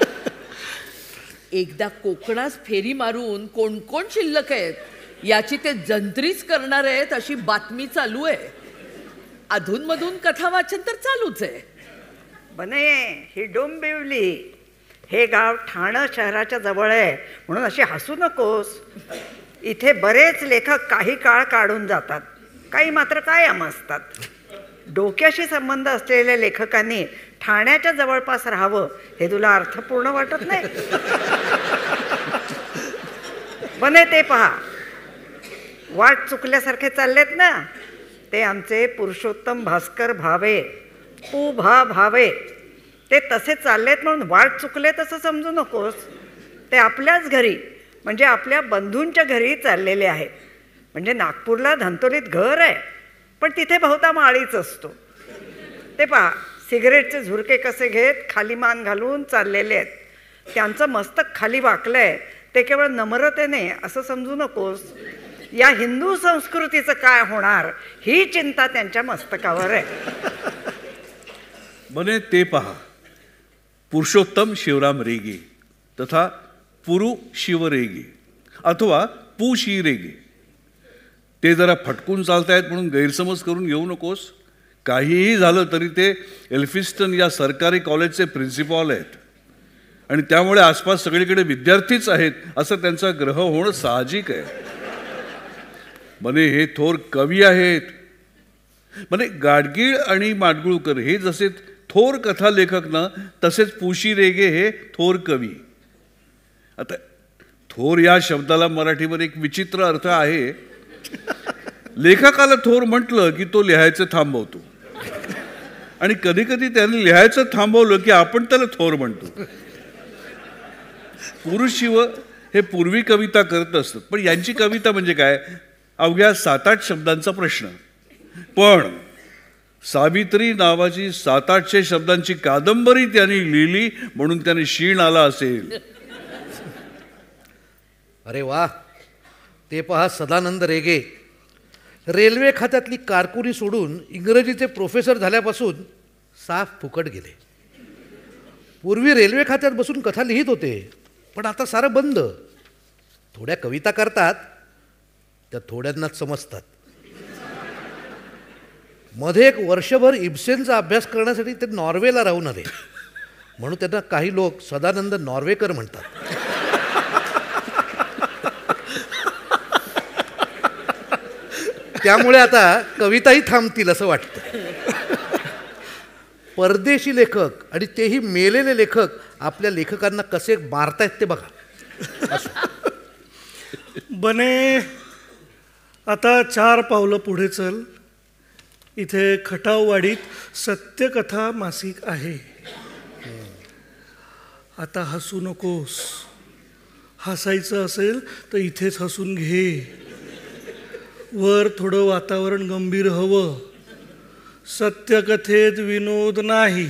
एकदा कोकणात फेरी मारून कोण कोण शिल्लक आहेत याची ते जंत्रीच करणार आहेत अशी बातमी चालू आहे. अधूनमधून कथा वाचन तर चालूच आहे. बने, ही डोंबिवली हे गाव ठाणं शहराच्या जवळ आहे म्हणून अशी हसू नकोस. इथे बरेच लेखक काही काळ काढून जातात, काही मात्र कायम असतात. डोक्याशी संबंध असलेल्या लेखकांनी ठाण्याच्या जवळपास राहावं हे तुला अर्थपूर्ण वाटत नाही? बने, ते पहा, वाट चुकल्यासारखे चाललेत ना, ते आमचे पुरुषोत्तम भास्कर भावे, पु भा भावे. ते तसे चाललेत म्हणून वाट चुकलेत असं समजू नकोस. ते आपल्याच घरी म्हणजे आपल्या बंधूंच्या घरी चाललेले आहेत. म्हणजे नागपूरला धंतोलीत घर आहे, पण तिथे बहुता माळीच असतो. ते पहा, सिगरेटचे झुरके कसे घेत खाली मान घालून चाललेले आहेत. त्यांचं मस्तक खाली वाकलं आहे, ते केवळ नम्रतेने असं समजू नकोस. या हिंदू संस्कृतीचं काय होणार ही चिंता त्यांच्या मस्तकावर आहे. बने, ते पहा, पुरुषोत्तम शिवराम रेगे तथा पुरु शिव रेगे अथवा पु शी रेगे. ते जरा फटकून चालतायत म्हणून गैरसमज करून घेऊ नकोस. काहीही झालं तरी ते एल्फिस्टन या सरकारी कॉलेजचे प्रिन्सिपॉल आहेत आणि त्यामुळे आसपास सगळीकडे विद्यार्थीच आहेत असं त्यांचा ग्रह होणं साहजिक आहे. म्हणे हे थोर कवी आहेत. म्हणे गाडगीळ आणि माडगुळकर हे जसे थोर कथा लेखक ना, तसेच पुशी रेगे हे थोर कवी. आता थोर या शब्दाला मराठीमध्ये एक विचित्र अर्थ आहे. लेखकाला थोर म्हटलं की तो लिहायचं थांबवतो आणि कधी कधी त्याने लिहायचं थांबवलं की आपण त्याला थोर म्हणतो. पुरुष शिव हे पूर्वी कविता करत असतात, पण यांची कविता म्हणजे काय, अवघ्या सात आठ शब्दांचा प्रश्न. पण सावित्री नावाची सात आठशे शब्दांची कादंबरी त्यांनी लिहिली म्हणून त्याने शीण आला असेल. अरे वा, ते पहा सदानंद रेगे रेल्वे खात्यातली कारकुनी सोडून इंग्रजीचे प्रोफेसर झाल्यापासून साफ फुकट गेले. पूर्वी रेल्वे खात्यात बसून कथा लिहित होते, पण आता सारं बंद. थोड्या कविता करतात, त्या थोड्यांनाच समजतात. मध्ये एक वर्षभर इब्सेनचा अभ्यास करण्यासाठी ते नॉर्वेला राहून आले, म्हणून त्यांना काही लोक सदानंद नॉर्वेकर म्हणतात. त्यामुळे आता कविताही थांबतील असं वाटतं. परदेशी लेखक आणि तेही मेलेले लेखक आपल्या लेखकांना कसे मारतायत ते बघा. बने, आता चार पावलं पुढे चल. इथे खटाववाडीत सत्यकथा मासिक आहे. आता हसू नकोस. हसायचं असेल तर इथेच हसून घे. वर थोडं वातावरण गंभीर हवं. सत्यकथेत विनोद नाही.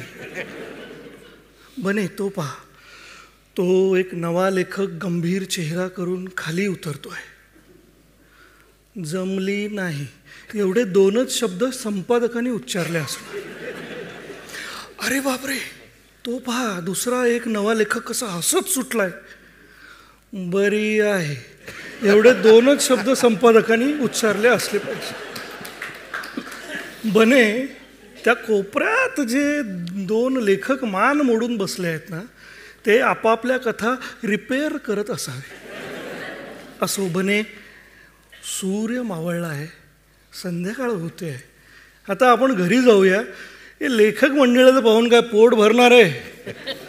बने, तो पहा, तो एक नवा लेखक गंभीर चेहरा करून खाली उतरतोय. जमली नाही एवढे दोनच शब्द संपादकांनी उच्चारले असणार. अरे बापरे, तो पहा, दुसरा एक नवा लेखक कसा हसत सुटलाय. बरी आहे एवढे दोनच शब्द संपादकांनी उच्चारले असले पाहिजे. बने, त्या कोपऱ्यात जे दोन लेखक मान मोडून बसले आहेत ना, ते आपापल्या कथा रिपेअर करत असावे. असो बने. सूर्य मावळला आहे, संध्याकाळ होते आहे. आता आपण घरी जाऊया. हे लेखक मंडळाचं पाहून काय पोट भरणार आहे.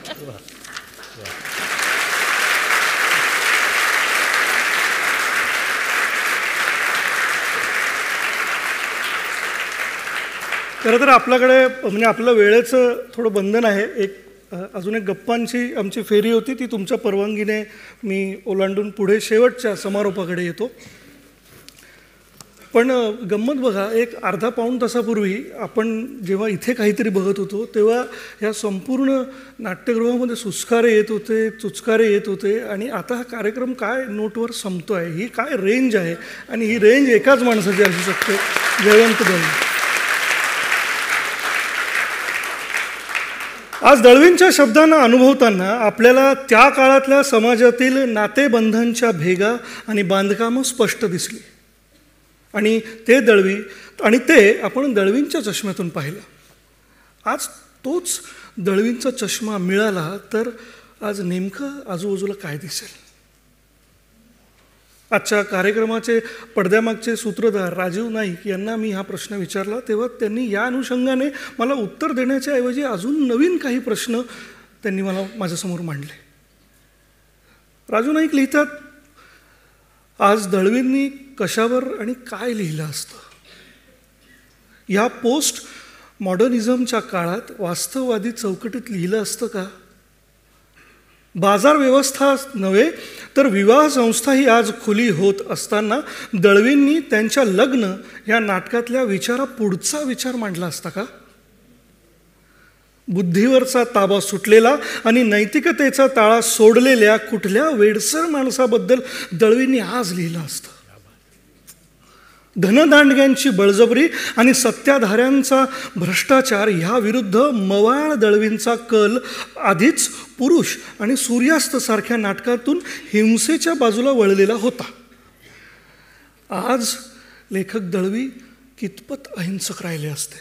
खरं तर आपल्याकडे म्हणजे आपलं वेळेचं थोडं बंधन आहे. एक अजून एक गप्पांची आमची फेरी होती, ती तुमच्या परवानगीने मी ओलांडून पुढे शेवटच्या समारोपाकडे येतो. पण गंमत बघा, एक अर्धा पाऊण तासापूर्वी आपण जेव्हा इथे काहीतरी बघत होतो तेव्हा ह्या संपूर्ण नाट्यगृहामध्ये सुस्कारे येत होते, चुचकारे येत होते. आणि आता हा कार्यक्रम काय नोटवर संपतो आहे, ही काय रेंज आहे. आणि ही रेंज एकाच माणसाची असू शकते, जयवंत दळवी. आज दळवींच्या शब्दांना अनुभवताना आपल्याला त्या काळातल्या समाजातील नातेबंधांच्या भेगा आणि बांधकामं स्पष्ट दिसली. आणि ते दळवी आणि ते आपण दळवींच्या चष्म्यातून पाहिलं. आज तोच दळवींचा चष्मा मिळाला तर आज नेमकं आजूबाजूला काय दिसेल. आजच्या कार्यक्रमाचे पडद्यामागचे सूत्रधार राजीव नाईक यांना मी हा प्रश्न विचारला तेव्हा त्यांनी या अनुषंगाने मला उत्तर देण्याच्या ऐवजी अजून नवीन काही प्रश्न त्यांनी मला माझ्यासमोर मांडले. राजू नाईक लिहितात, आज दळवींनी कशावर आणि काय लिहिलं असतं. या पोस्ट मॉडर्निझमच्या काळात वास्तववादी चौकटीत लिहिलं असतं का. बाजार व्यवस्था नव्हे तर विवाह संस्थाही आज खुली होत असताना दळवींनी त्यांच्या लग्न या नाटकातल्या विचारा पुढचा विचार मांडला असता का. बुद्धीवरचा ताबा सुटलेला आणि नैतिकतेचा ताळा सोडलेल्या कुठल्या वेडसर माणसाबद्दल दळवींनी आज लिहिलं असतं. धनदांडग्यांची बळजबरी आणि सत्ताधाऱ्यांचा भ्रष्टाचार ह्याविरुद्ध मवाळ दळवींचा कल आधीच पुरुष आणि सूर्यास्त सारख्या नाटकातून हिंसेच्या बाजूला वळलेला होता. आज लेखक दळवी कितपत अहिंसक राहिले असते.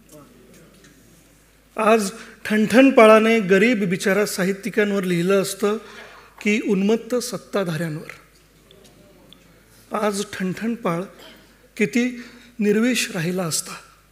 आज ठणठणपाळाने गरीब बिचारा साहित्यिकांवर लिहिलं असतं की उन्मत्त सत्ताधाऱ्यांवर. आज ठणठणपाळ किती निर्विष राहिला असता.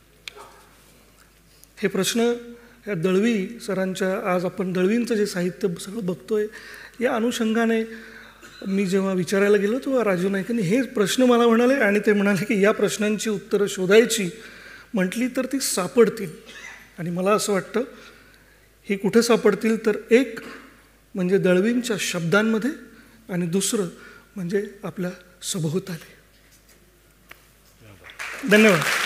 हे प्रश्न या दळवी सरांच्या, आज आपण दळवींचं जे साहित्य सगळं बघतोय या अनुषंगाने मी जेव्हा विचारायला गेलो तेव्हा राजू नाईकांनी हे प्रश्न मला म्हणाले आणि ते म्हणाले की या प्रश्नांची उत्तरं शोधायची म्हटली तर ती सापडतील. आणि मला असं वाटतं ही कुठे सापडतील तर एक म्हणजे दळवींच्या शब्दांमध्ये आणि दुसरं म्हणजे आपल्या सभोवताली. धन्यवाद.